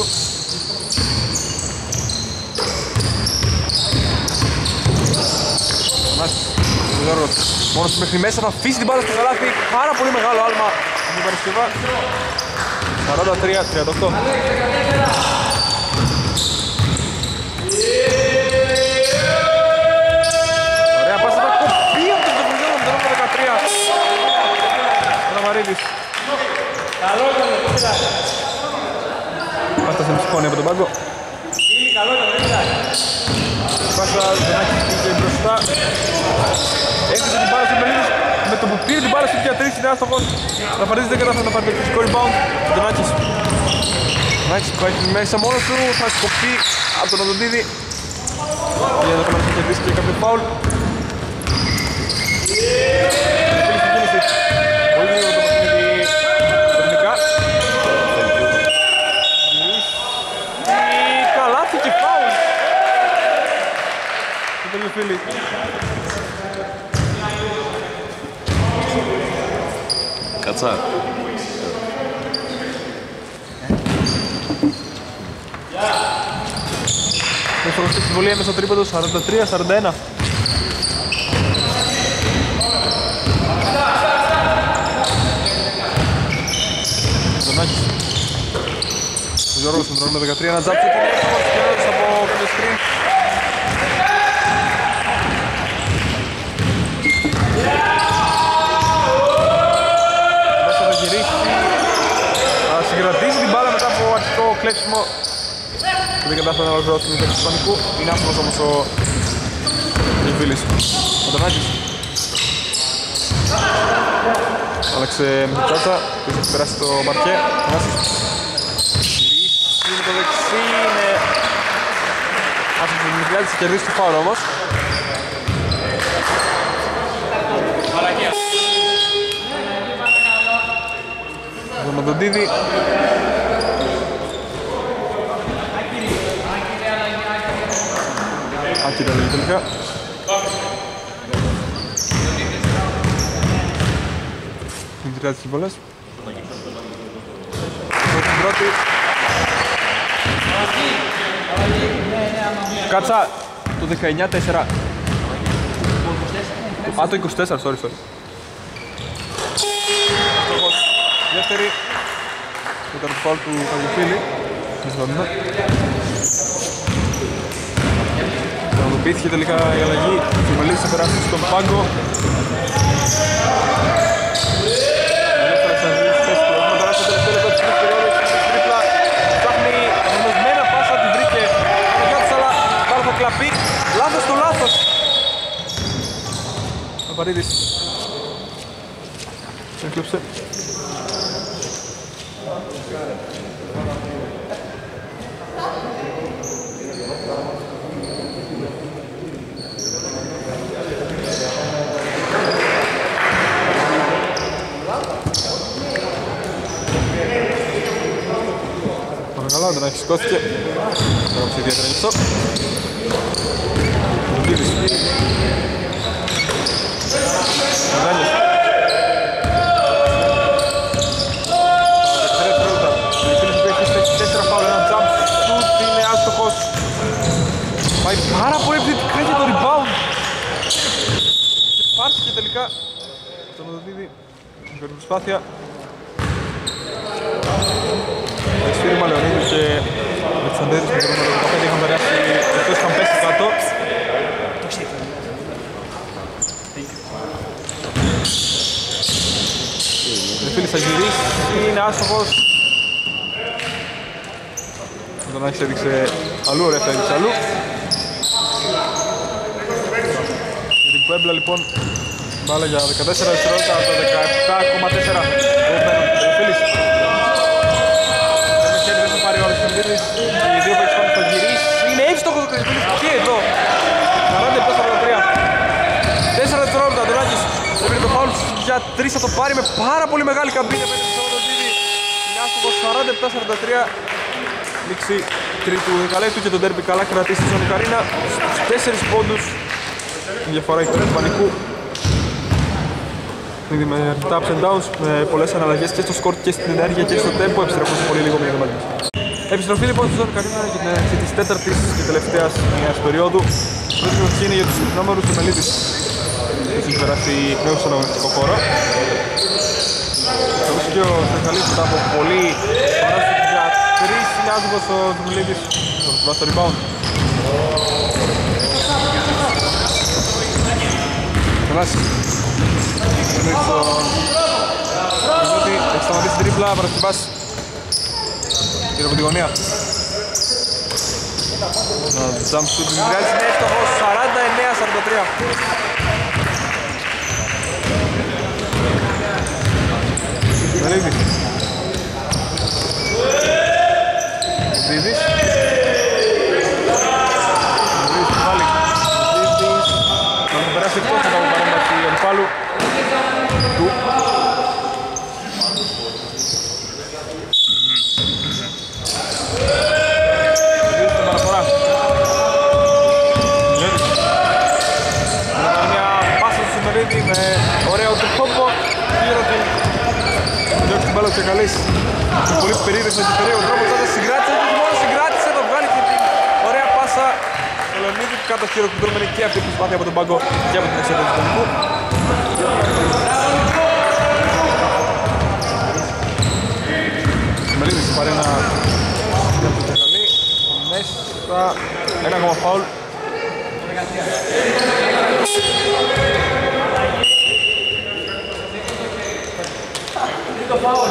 Ο Γιώργος μόνος του μέχρι μέσα θα αφήσει την μπάλα στο καλάθι. Πάρα πολύ μεγάλο άλμα από την Παρασκευά. σαράντα τρία τριάντα οκτώ. Ωραία πάσα θα κοπεί από τον Κοπηγιώνα με το νούμερο δεκατρία. Ο Ναβαρίδης. Πάστασε με σηκώνει από τον πάγκο. Πάσα Ζενάκης πήγε μπροστά. Έκλεισε την μπάλα στο Μελίδης. Με το που πήρε την μπάλα στο τρία τρία είναι άστοχος. Ναβαρίδης δεν κατάφερε να πάρει το φυσικό rebound. Ζενάκης. Ζενάκης που έχει μέσα μόνος του. Θα σκοπεί από τον Οδοντίδη. Για να το κερδίσει και κάποιο φάουλ. Πολύ γρήγορο το παιχνίδι τεχνικά. Καλάθι και φάουλ. Το τέλειο φίλοι. Κατσά. Έχει προσθέσει τη βολή έμεσα τρίποντο σαράντα τρία σαράντα ένα. Ζωνάκης. Ο Γιώργος με τον νούμερο δεκατρία να τζάψει την έξοδο της κερδός από πέντε σκριν. Μέσα θα γυρίσει. Θα συγκρατήσει την μπάλα μετά από αρχικό κλέψιμο. Και δεν κατάφερε να ολοκληρώσει την θέση του Πανικού. Είναι άσχημος όμως ο Γεφίλης. Ο Τανάκης. Άλλαξε με την τσάτσα και έχει περάσει το μαρκέ. Τανάσης. Γυρίσει με το δεξί. Είναι άσχημος με την Μικριάδης. Θα κερδίσει το φάουλ όμως. Ο Μαντοντίδη. Άκυρα λέγει τελικά. Είναι τρία τις συμβολές. Πρώτη πρώτη. Κάτσα το δεκαεννιά τέσσερα. Α, το είκοσι τέσσερα, sorry, sorry. Δεύτερη. Ήταν το φάουλ του Καγουφίλη. Πραγματοποιήθηκε τελικά η αλλαγή. Ο Μελίδης θα περάσει στον πάγκο. Λάθος το λάθος. Ο Παρίδης έκλεψε. Παρακαλώ, δεν έχει σηκώθηκε. Τώρα ψηφία τρενιστό. Μοντίδης. Μοντάνιος. Τρέτροντα. Ο Λυφίλης που έχει τέσσερα φάουλ, ένα jump shoot, είναι άστοχος. Πάει πάρα πολύ επιθετικά για το rebound. Και πάρθηκε και τελικά το Μοντίδη με την προσπάθεια. Σφύριγμα Λεωνίδου και Αλεξανδέρης με το νούμερο δεκαπέντε είχαν περάσει, εκτός είχαν πέσει κάτω. Ο Λεφίλης θα γυρίσει, είναι άστοχος. Τον Άκης έδειξε αλλού, ο Ρέφτα έδειξε αλλού. Για την Πουέμπλα λοιπόν, μπάλα για δεκατέσσερα δευτερόλεπτα από τα δεκαεπτά κόμμα τέσσερα. Ο Λεφίλης. Οι δύο παίκτες πάνε στο γυρίσει, είναι εύστοχος ο Κρυσπίλης και εδώ σαράντα επτά σαράντα τρία. τέσσερα δευτερόλεπτα, ο Ντονάκης έπαιρνε το φάουλ για τρία, θα το πάρει με πάρα πολύ μεγάλη καμπίνα μέσα στο Ροντίδη. Είναι άστοχος, σαράντα επτά σαράντα τρία. Λήξη τρίτου δεκαλέπτου και τον ντέρμπι καλά κρατήσει στη Ζώνη Καρίνα στους τέσσερις πόντους. Η διαφορά υπέρ Πανικού. Ήδη με αρκετά ups and downs, με πολλές αναλλαγές και στο σκορ και στην ενέργεια και στο tempo. Επιστρέφουμε πολύ λίγο με το μάτι. Επιστροφή λοιπόν στη Ζώνη Καρίνα για την έναρξη της τέταρτης και τελευταίας νέας περίοδου. Πρώτη συμμετοχή είναι για τους νούμερους του Μελίδης που έχει περάσει νέο στον αγωνιστικό χώρο. Καθώς και ο Στεχαλής μετά από πολύ παράσταση για τρεις είναι άδικος ο Μελίδης στο rebound. Περάσει. Έχει σταματήσει την τρίπλα, παρασκευάσει γύρω από τη γωνία. Ένα jump shoot της Γκριάλης είναι εύστοχος, σαράντα εννέα σαράντα τρία. Μελίδης. Δίδης. Μελίδης πάλι. Δίδης. Θα μου περάσει εκτός από την παρέμβαση αντιπάλου του. Με ωραίο του κόμπο γύρω του διώξει την μπάλα ο Τσεκαλής με πολύ περίεργο και περίεργο τρόπο. Τότε συγκράτησε και μόνο συγκράτησε, το βγάλει και την ωραία πάσα στο Λεωνίδη που κάτω χειροκροτούμενη και αυτή η προσπάθεια από τον πάγκο και από την εξέδωση του Πανικού. Ο Μελίδης πάρει ένα για τον Τσεκαλή μέσα ένα ακόμα φάουλ. Το φάουλ.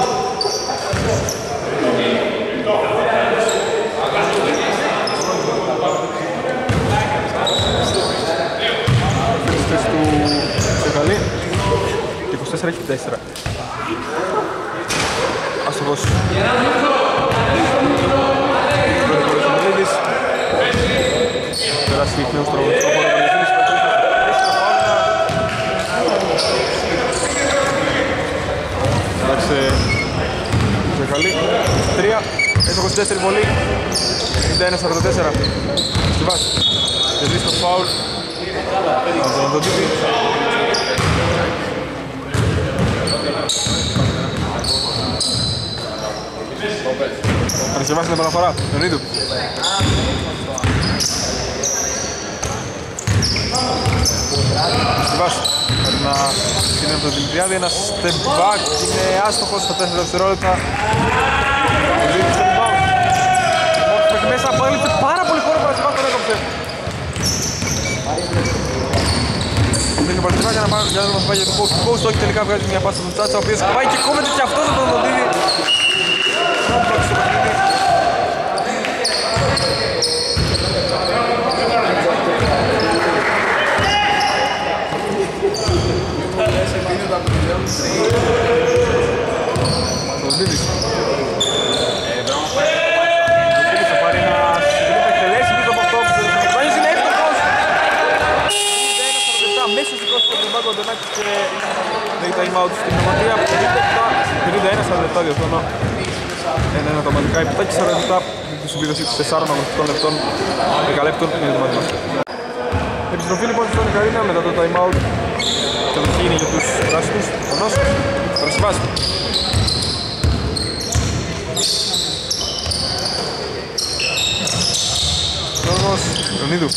Θέση του Τσεκαλή. είκοσι τέσσερα έχει τέσσερα. Άστοχος. Περάσει πλέον στο αγωνιστικό χώρο. Άλλαξε Τσεκαλή. Τρία. Έσοχος τέσσερι βολή. ενενήντα ένα σαράντα τέσσερα. Στιβάς. Και βρει στο φάουλ. Από τον Δοντίδη. Ανασκευάσει την επαναφορά, Λεωνίδου. Ανασκευάσει. Πρέπει να είναι από τον Δημητριάδη, ένα step back, είναι άστοχος στα τέσσερα δευτερόλεπτα. Ο Δημητριάδης στο rebound. Μέχρι μέσα απόλυψε πάρα πολύ χώρο που Ανασκευάσει τον έκοψε. Δίνει Παρτσιμά για να πάει για να μας πάει για το post to post, όχι τελικά βγάζει μια πάσα στον Τσάτσα, ο οποίος πάει και κόβεται και αυτός από τον Δοντίδη. Δοντίδης. Δοντίδης θα πάρει ένα συγκεκριμένο θα εκτελέσει πίσω από αυτό που θέλει. Είναι εύστοχος. Αμέσως σηκώθηκε από τον πάγκο Αντωνάκης και λέει time out στην νοματρία. πενήντα ένα σαράντα επτά διορθώνω. ένα ένα τα μαντικά, επτά και σαράντα επτά τη συμπίδωση τεσσάρων αγωνιστικών λεπτών, δέκα λεπτών είναι το μάτι μας. Επιστροφή λοιπόν στον Ικαρίνα μετά το time out. Κατοχή είναι για τους πράσινους, Ωνός, Παρασκευάς. Γιώργος Λεωνίδου.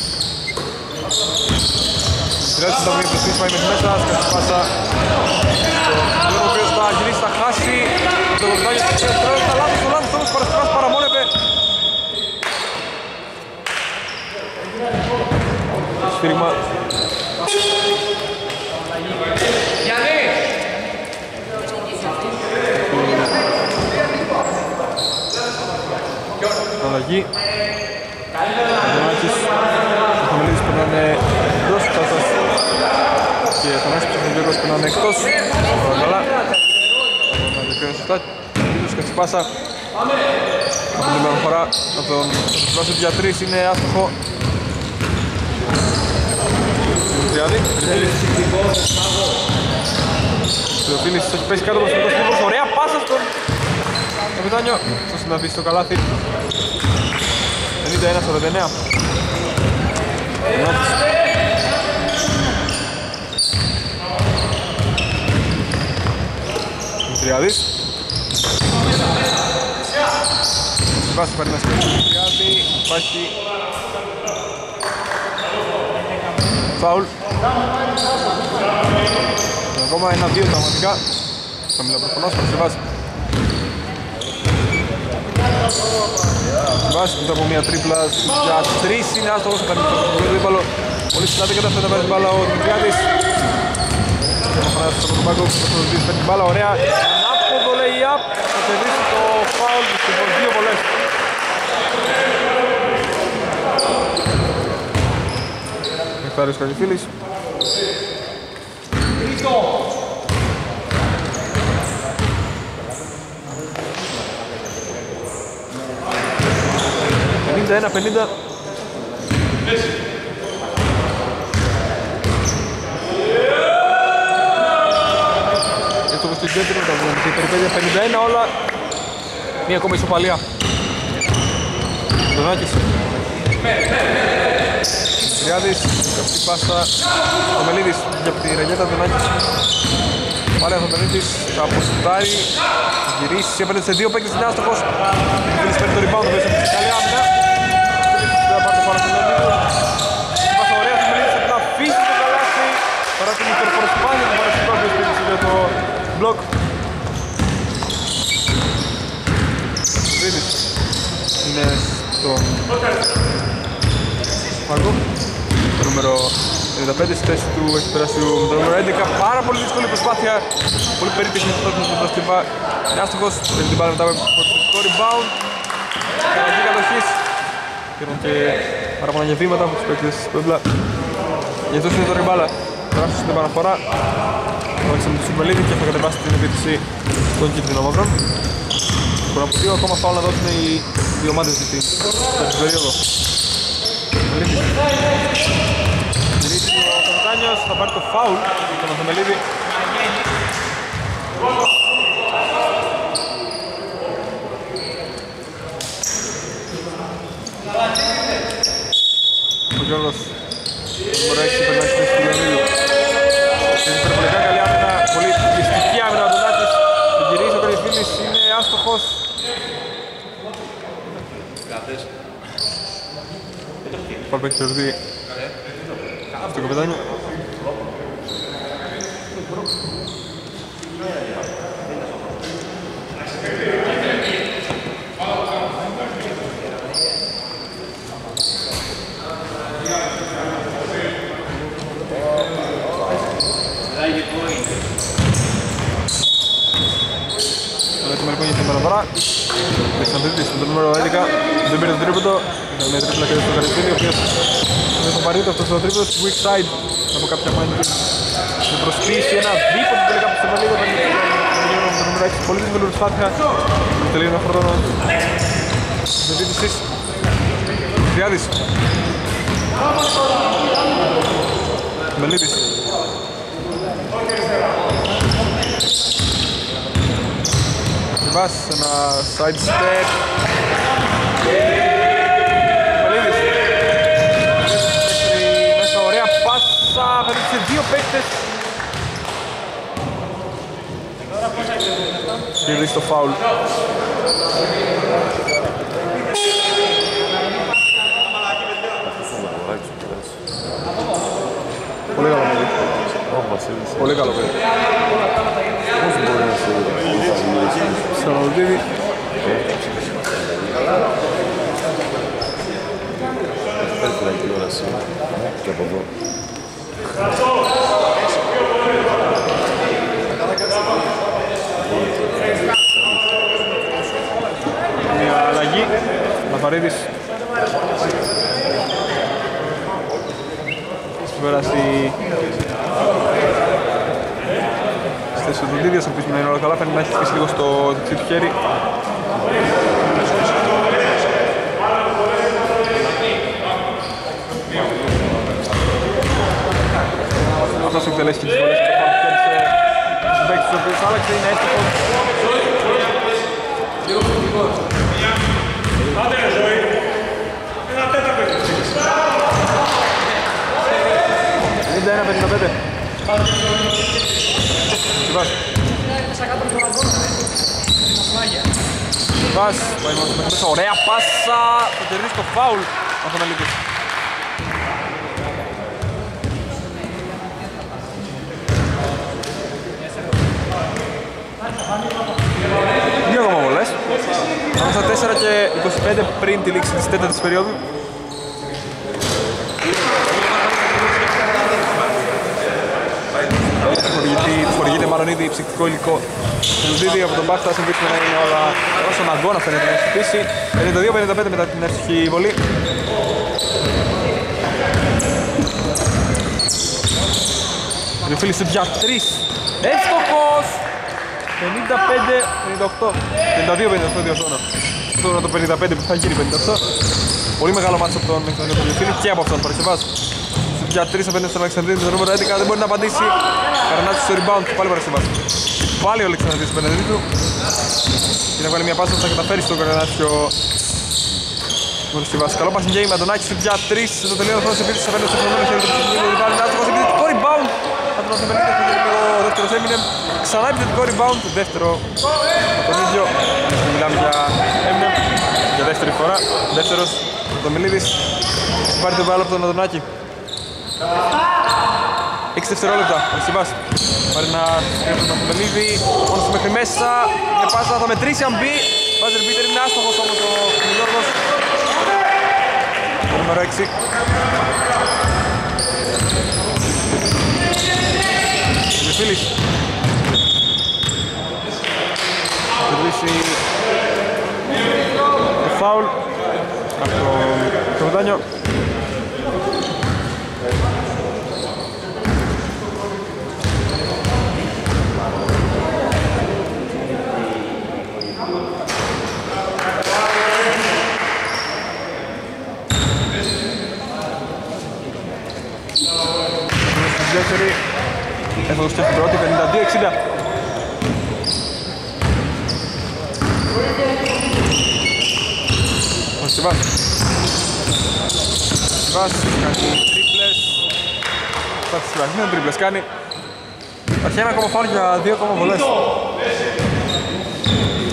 Χρειάζεται τα μία προσθήσεις, πάει μέχρι μέσα, σκέφτει πάσα στον Γιώργο ο οποίος θα γυρίσει, θα χάσει το Βορτάγιο στο τρίτο, θα λάθος, το λάθος όμως Παρασκευάς παραμόνευε. Σφύριγμα. Αλλαγή. Αντωνάκης, ο Χαμελίδης περνάνε εντός, Τσάτσας και ο Θανάσης Ψηφογιώργος περνάνε εκτός. Καλά. Να διακρίνω σωστά. Τίτλος και πάσα. Από την παραφορά από τον Φράσο για τρεις είναι άστοχο. Δημητριάδη. Θεοφίλης έχει πέσει κάτω από το σκοτός τύπος. Ωραία πάσα στον καπιτάνιο. Αυτός να αφήσει το καλάθι. ενενήντα ένα σαράντα εννέα. Δημητριάδης. Βάση πάρει να σκέφτει τον Δημητριάδη. Υπάρχει φάουλ. Ακόμα ένα-δύο πραγματικά. Χαμηλά προφανώς, Παρασκευάς. Βάση μετά από μια τρίπλα για τρεις είναι άστοχος, θα κάνει το δίπαλο. Πολύ συχνά δεν καταφέρει να πάρει την μπάλα ο Δημητριάδης. Και θα φανάσει από τον πάγκο που θα δει την μπάλα, ωραία. Ανάποδο lay-up, θα παιδίσει το φάουλ και από δύο βολές. Νεκτάριος Καλυφίλης. πενήντα ένα πενήντα. Έτσι όπως την κέντρο, τα βγουν περιπέτεια πενήντα ένα όλα. Μία ακόμα ισοπαλία. Αντωνάκης. Τριάδης, καυτή πάσα. Θεμελίδης για τη ραγέτα, Αντωνάκης. Πάλι ο Θεμελίδης θα αποστάρει. Γυρίσει, έπαιρνε σε δύο παίκτες, είναι άστοχος. Φίλης παίρνει το rebound, το πέσει καλή άμυνα. Φίλης θα πάρει το πάρα στον Λεωνίδου. Πάσα ωραία, Θεμελίδης θα την αφήσει το καλάθι. Παρά την υπερπροσπάθεια του Παρασκευά που έστειλε για το μπλοκ. Φίλης είναι στον πάγκο. Το νούμερο ενενήντα πέντε στη θέση του έχει περάσει με το νούμερο έντεκα. Πάρα πολύ δύσκολη προσπάθεια. Πολύ περίπτωση να φτάσει στον Παρασκευά. Είναι άστοχος, παίρνει την μπάλα μετά από το rebound. Καναγή κατοχής. Παίρνουν και πάρα πολλά γεβήματα από τους παίκτες Πέμπλα. Για αυτός είναι τώρα η μπάλα. Γράφει στην επαναφορά. Θα με το Σουμπελίδη και θα κατεβάσει την επίθεση των κίτρινων-μαύρων. Έχουν από δύο ακόμα φάουλ να δώσουν οι δύο ομάδες για την περίοδο. Γυρίσει ο Καπιτάνιος, θα πάρει το φάουλ τον Θεμελίδη. Ο Γιώργος, το νούμερο έξι περνάει στη θέση του Λεωνίδου. Είναι υπερβολικά καλή άμυνα, πολύ πιστική άμυνα ο Αντωνάκης. Το γυρίζει ο Καλυφίλης, είναι άστοχος. φάουλ που έχει θεωρηθεί στο καπετάνιο. Έτοιμο λοιπόν για την παραφορά. Αλεξανδρίτης με το νούμερο έντεκα δεν πήρε το τρίποντο. Με τρίπλα και στο Καριστήλι, ο οποίος με το παρήδο αυτό στο τρίποντο στη weak side από κάποια μάνικη. Με προσποίηση ένα δίποτο τελικά από στο μελίδο. Με το νούμερο έξι, πολύ δύσκολη προσπάθεια. Τελείω ένα χρόνο ζητήτησης. Τριάδης. Μελίδης. Βάς, ένα side step. Μελίδης. Μέσα ωραία πάσα, φέρνει σε δύο παίκτες. Κερδίσει το φάουλ. Πολύ καλό παιδί. Πολύ καλό παιδί. Πώς μπορεί να σε δει. Ξαναδίδει. Έρθει να τηλεόραση και από εδώ. Μια αλλαγή. Λαφαρίδης. Πέραση στη θέση του Δίδιας, ο οποίος να είναι όλα καλά, φαίνεται να έχει χτίσει λίγο στο δεξί του χέρι. Αυτός που εκτελέσει και τις βολές και το φάουλ που κέρδισε τους παίκτες τους οποίους άλλαξε, είναι εύστοχος. Άντε ρε ζωή, ένα τέταρτο. πενήντα ένα πενήντα πέντε. Βάς. Βάς, πάει μόνο μέχρι μέσα, ωραία πάσα. Θα κερδίσει το φάουλ ο Θαναλίτης. Δύο ακόμα βολές. Άμεσα τέσσερα και είκοσι πέντε πριν τη λήξη της τέταρτης περίοδου. Χορηγείται μάλλον ήδη ψυχτικό υλικό του Δίδη από τον Μπάχτα, θα δείξουμε να είναι όλα όσον αγώνα φαίνεται να έχει χτυπήσει. πενήντα δύο πενήντα πέντε μετά την εύστοχη βολή. Ο φίλος του για τρεις. Εύστοχος! πενήντα πέντε πενήντα οκτώ. πενήντα δύο πενήντα οκτώ διορθώνω. Αυτό είναι το πενήντα πέντε που θα γίνει πενήντα οκτώ. Πολύ μεγάλο μάτσο από τον Φίλη και από αυτόν Παρισεβάς. Για τρεις απέναντι στον Αλεξανδρίδη, το νούμερο έντεκα δεν μπορεί να απαντήσει. Καρανάτσος στο rebound, πάλι Παρασεβάς. Πάλι ο Αλεξανδρίδης απέναντι του. Και να βάλει μια πάσα που θα καταφέρει στον Καρανάτσιο. Παρασεβάς. Καλό passing game, Αντωνάκης του για τρεις. Το τελείωνο χρόνος επίσης απέναντι στο χρονόμενο χέρι του Ψηφίου. Καρανάτσος, επιθετικό rebound. Από τον Αθεμελίδη, ο δεύτερος έμεινε. Ξανά επιθετικό rebound, δεύτερο από τον ίδιο. Μιλάμε για έμεινε για δεύτερη φορά. Δεύτερος από τον Μιλίδης. Πάρει το βάλο από τον Αντωνάκη. έξι δευτερόλεπτα, ο Σιβάς πάρει να σκέφτει τον Μελίδη, μόνος του μέχρι μέσα, μια πάσα θα μετρήσει αν μπει. Βάζερ μπίτερ, είναι άστοχος όμως ο Γιώργος. Το νούμερο έξι. Φιλιφίλης. Θα κερδίσει το φάουλ από το Καπετάνιο. Δεύτερη, έχω δώσει την πρώτη, πενήντα δύο εξήντα. Ο Σιβάς. Σιβάς κάνει τρίπλες. Υπάρχει Σιβάς, είναι τρίπλες κάνει. Υπάρχει ένα ακόμα φάουλ για δύο ακόμα βολές.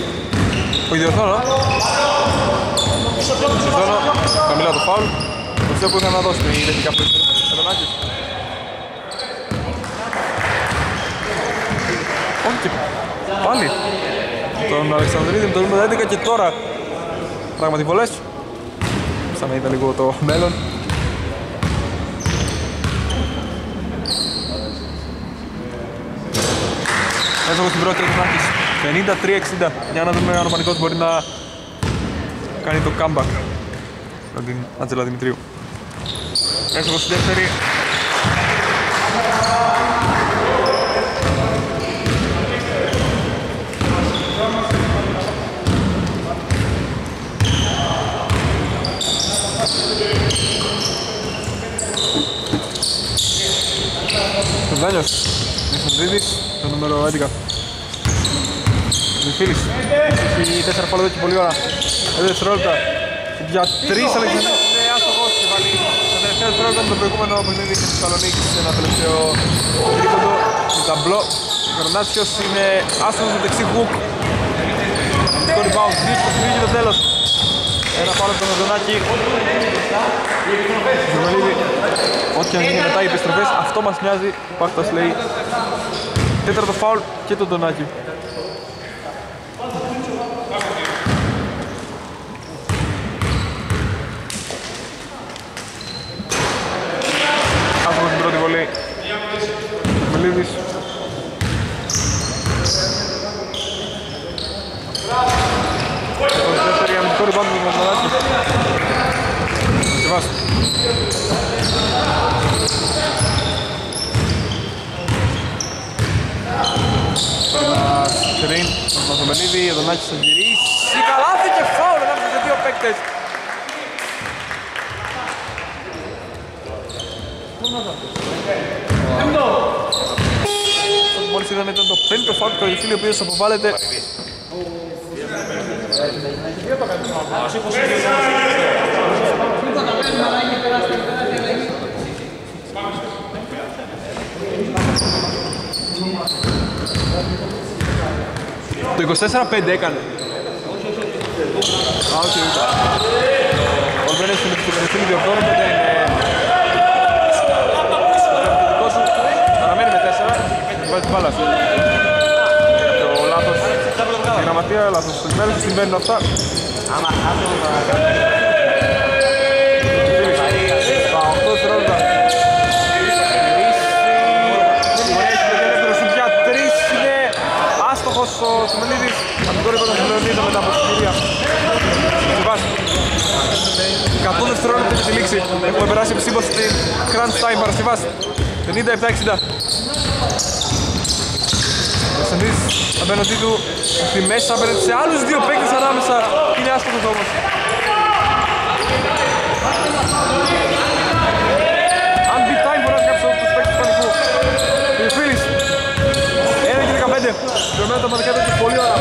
Όχι διορθώνω. Διορθώνω, χαμηλά το φάουλ. Ο τελευταίο που ήθελα να δώσουμε η Λευκή Καπέλη. Καλονάκης. Όχι και πάλι. Τον Αλεξανδρίδη με το νούμερο έντεκα και τώρα πράγματι βολές. Σαν να είδα λίγο το μέλλον. Μέσα από την πρώτη Τρακονάκης. πενήντα τρία εξήντα. Για να δούμε αν ο Πανικός μπορεί να κάνει το comeback με την Άντζελα Δημητρίου. Μέσα από την δεύτερη. Τον Δάνιος, Μεσανδρίδης, το νούμερο έντεκα. Μιφίλης, έχει τέσσερα φάουλ εδώ και πολύ ώρα. Εδώ δευτερόλεπτα. Για τρεις Αλεξανδρίδης είναι άστοχος και βάλει τα τελευταία δευτερόλεπτα με το προηγούμενο παιχνίδι της Θεσσαλονίκης σε ένα τελευταίο τρίποντο με ταμπλό. Ο Καρονάτσιος είναι άστοχος στο δεξί hook. Το rebound, δύο είκοσι δύο το τέλος. Ένα φάουλ από τον Οδονάκη. Ζουρμελίδη, ό,τι αν γίνει μετά οι επιστροφές, αυτό μας νοιάζει. Ο Πάκτας λέει τέταρτο φάουλ και τον Ντονάκη. Άσχομαι την πρώτη βολή. Ζουρμελίδης. Δεύτερη αμυντικό rebound του Ντονάκη. Σεβάς. Ένα screen στον Μαθομενίδη, ο Δονάκης θα γυρίσει. Καλάθι και φάουλ ανάμεσα σε δύο παίκτες. Μόλις είδαμε ήταν το πέμπτο φάουλ του Καρδιοφίλη, ο οποίος αποβάλλεται. Το είκοσι τέσσερα πέντε έκανε. Α, όχι, όχι. Ο Ολμένες είναι του Καρδιοφίλη διορθώνεται, δεν είναι... Παραμένει με τέσσερα, βάζει την μπάλα. Το λάθος στη γραμματεία, λάθος στο κειμένο, συμβαίνουν αυτά. Άμα χάσω θα κάνει. Στα οκτώ δευτερόλεπτα. Άστοχος ο Σιμελίδης, αμυντικό ρήπαντο του Λεωνίδα μετά από συγκυρία. εκατό δευτερόλεπτα για τη λήξη. Έχουμε περάσει επισήμως στην crunch time Παρασκευάς. πενήντα επτά εξήντα. Ο Σιμελίδης απέναντί του στη μέση, απέναντι σε άλλους δύο παίκτες ανάμεσα. Είναι άστοχος όμως. Αν μπει time μπορεί να σκάψει όλους τους παίκτες του Πανικού. Φιλιππίλης. ένα και δεκαπέντε. Περιμένω τα μαθηκά του πολύ ώρα.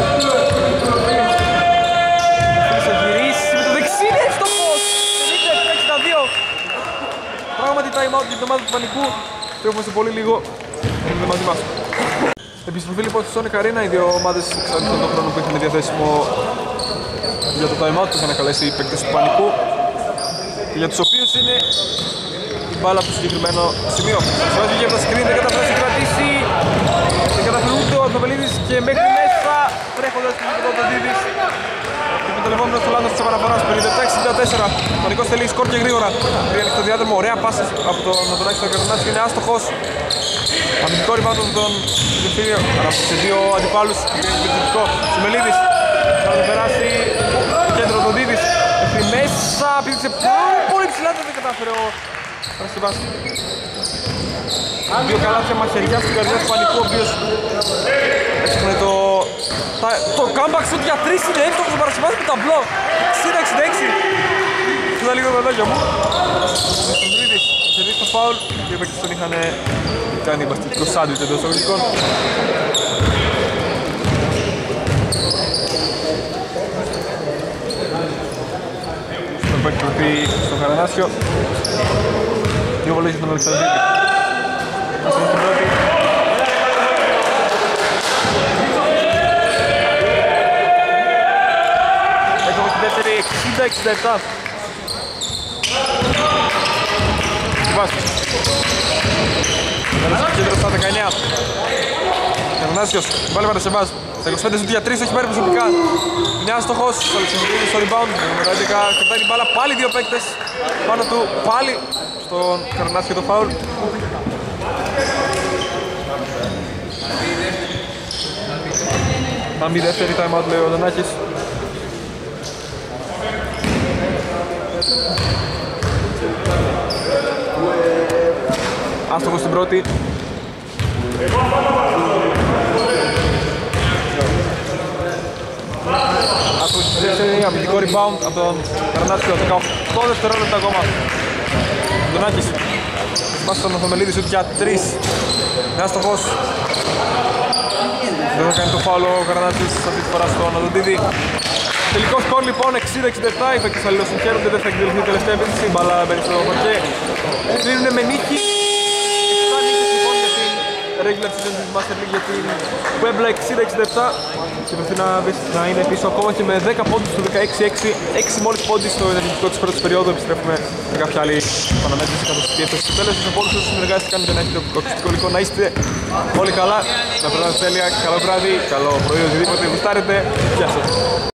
Θα γυρίσει με το δεξί, είναι στο φως. πενήντα επτά εξήντα δύο. Πράγματι time out για την ομάδα του Πανικού. Το έχουμε σε πολύ λίγο. Είναι μαζί μας. Επιστροφή λοιπόν στη Sonic Arena. Οι δύο ομάδες εξαρτήτων τον χρόνο που είχαν διαθέσιμο για το time out που είχαν καλέσει οι παίκτες του Πανικού. Και για τους οποίους είναι η μπάλα από το συγκεκριμένο σημείο. Σεβάζει για τα screen, δεν καταφέρει να κρατήσει. Δεν καταφέρει ούτε ο Ατνοβελίδης και μέχρι μέσα τρέχοντας την γήπεδο του Δίδης. Και με το λεγόμενο στο λάθος της επαναφοράς, πενήντα επτά εξήντα τέσσερα. Ο Πανικός θέλει σκορ και γρήγορα. Τρία ανοιχτό διάδρομο, ωραία πάσα από τον Αντωνάκη στον Καρονάκη και είναι άστοχος. Αμυντικό rebound από τον Ζεφύριο, ανάμεσα σε δύο αντιπάλους. Επιθετικό Σιμελίδης. Θα το περάσει κέντρο τον Δίδης. Μέχρι μέσα, πήδηξε πολύ ψηλά, δεν κατάφερε ο Παρασκευάς. Δύο καλάθια μαχαιριά στην καρδιά του Πανικού, ο οποίος έξυπνε το... Το comeback shoot για τρεις είναι εύστοχος ο Παρασκευάς με ταμπλό. εξήντα εξήντα έξι. Είδα λίγο τα λόγια μου. Στον Τρίτης, κερδίσει το φάουλ. Οι δύο παίκτες τον είχαν κάνει μπασκετικό σάντουιτ εντός αγωνιστικών. Στον παίκτη που πει στον Καρανάσιο. Δύο βολές για τον Αλεξανδρίδη. Ας την πρώτη. Έχουμε στην δεύτερη εξήντα εξήντα επτά. Σεβάς. Τέλος του κέντρο στα δεκαεννιά. Καρνάσιος, βάλε Παρασεβάς. Στα είκοσι πέντε σου για τρία, έχει πάρει προσωπικά. Είναι άστοχος, ο Αλεξανδρίδης στο rebound. Νούμερο έντεκα, κρατάει την μπάλα, πάλι δύο παίκτες πάνω του, πάλι στον Καρνάσιο το φάουλ. Να μην δεύτερη time out λέει ο Δανάκης. Άστοχος στην πρώτη. Άστοχος στην δεύτερη, αμυντικό rebound από τον Καρνάτσιο. δεκαοκτώ δευτερόλεπτα ακόμα. Δονάκης. Μάσου τον Οθομελίδη σουτ για τρία. Είναι άστοχος. Δεν θα κάνει το φάουλο ο Καρνάτσιος αυτή τη φορά στον Οδοντίδη. Τελικό σκορ λοιπόν εξήντα εξήντα επτά, οι παίκτες αλληλοσυγχαίρονται, δεν θα εκδηλωθεί η τελευταία επίθεση, η μπαλά μπαίνει στο χορκέ. Κλείνουνε με νίκη, επτά νίκες λοιπόν για την regular season της Master League για την Puebla εξήντα εξήντα επτά. Συμμεθεί να, να είναι πίσω ακόμα και με δέκα πόντους στο δεκαέξι έξι, έξι μόλις πόντους στο ενεργητικό της πρώτης περίοδου. Επιστρέφουμε με κάποια άλλη αναμέτρηση κάτω στις πιέσεις. Στο τέλος, στους όλους όσους συνεργάστηκαν για να έχετε το ακουστικό υλικό, να είστε όλοι καλά, να περνάτε τέλεια, καλό βράδυ, καλό πρωί, οτιδήποτε γουστάρετε. Γεια σας.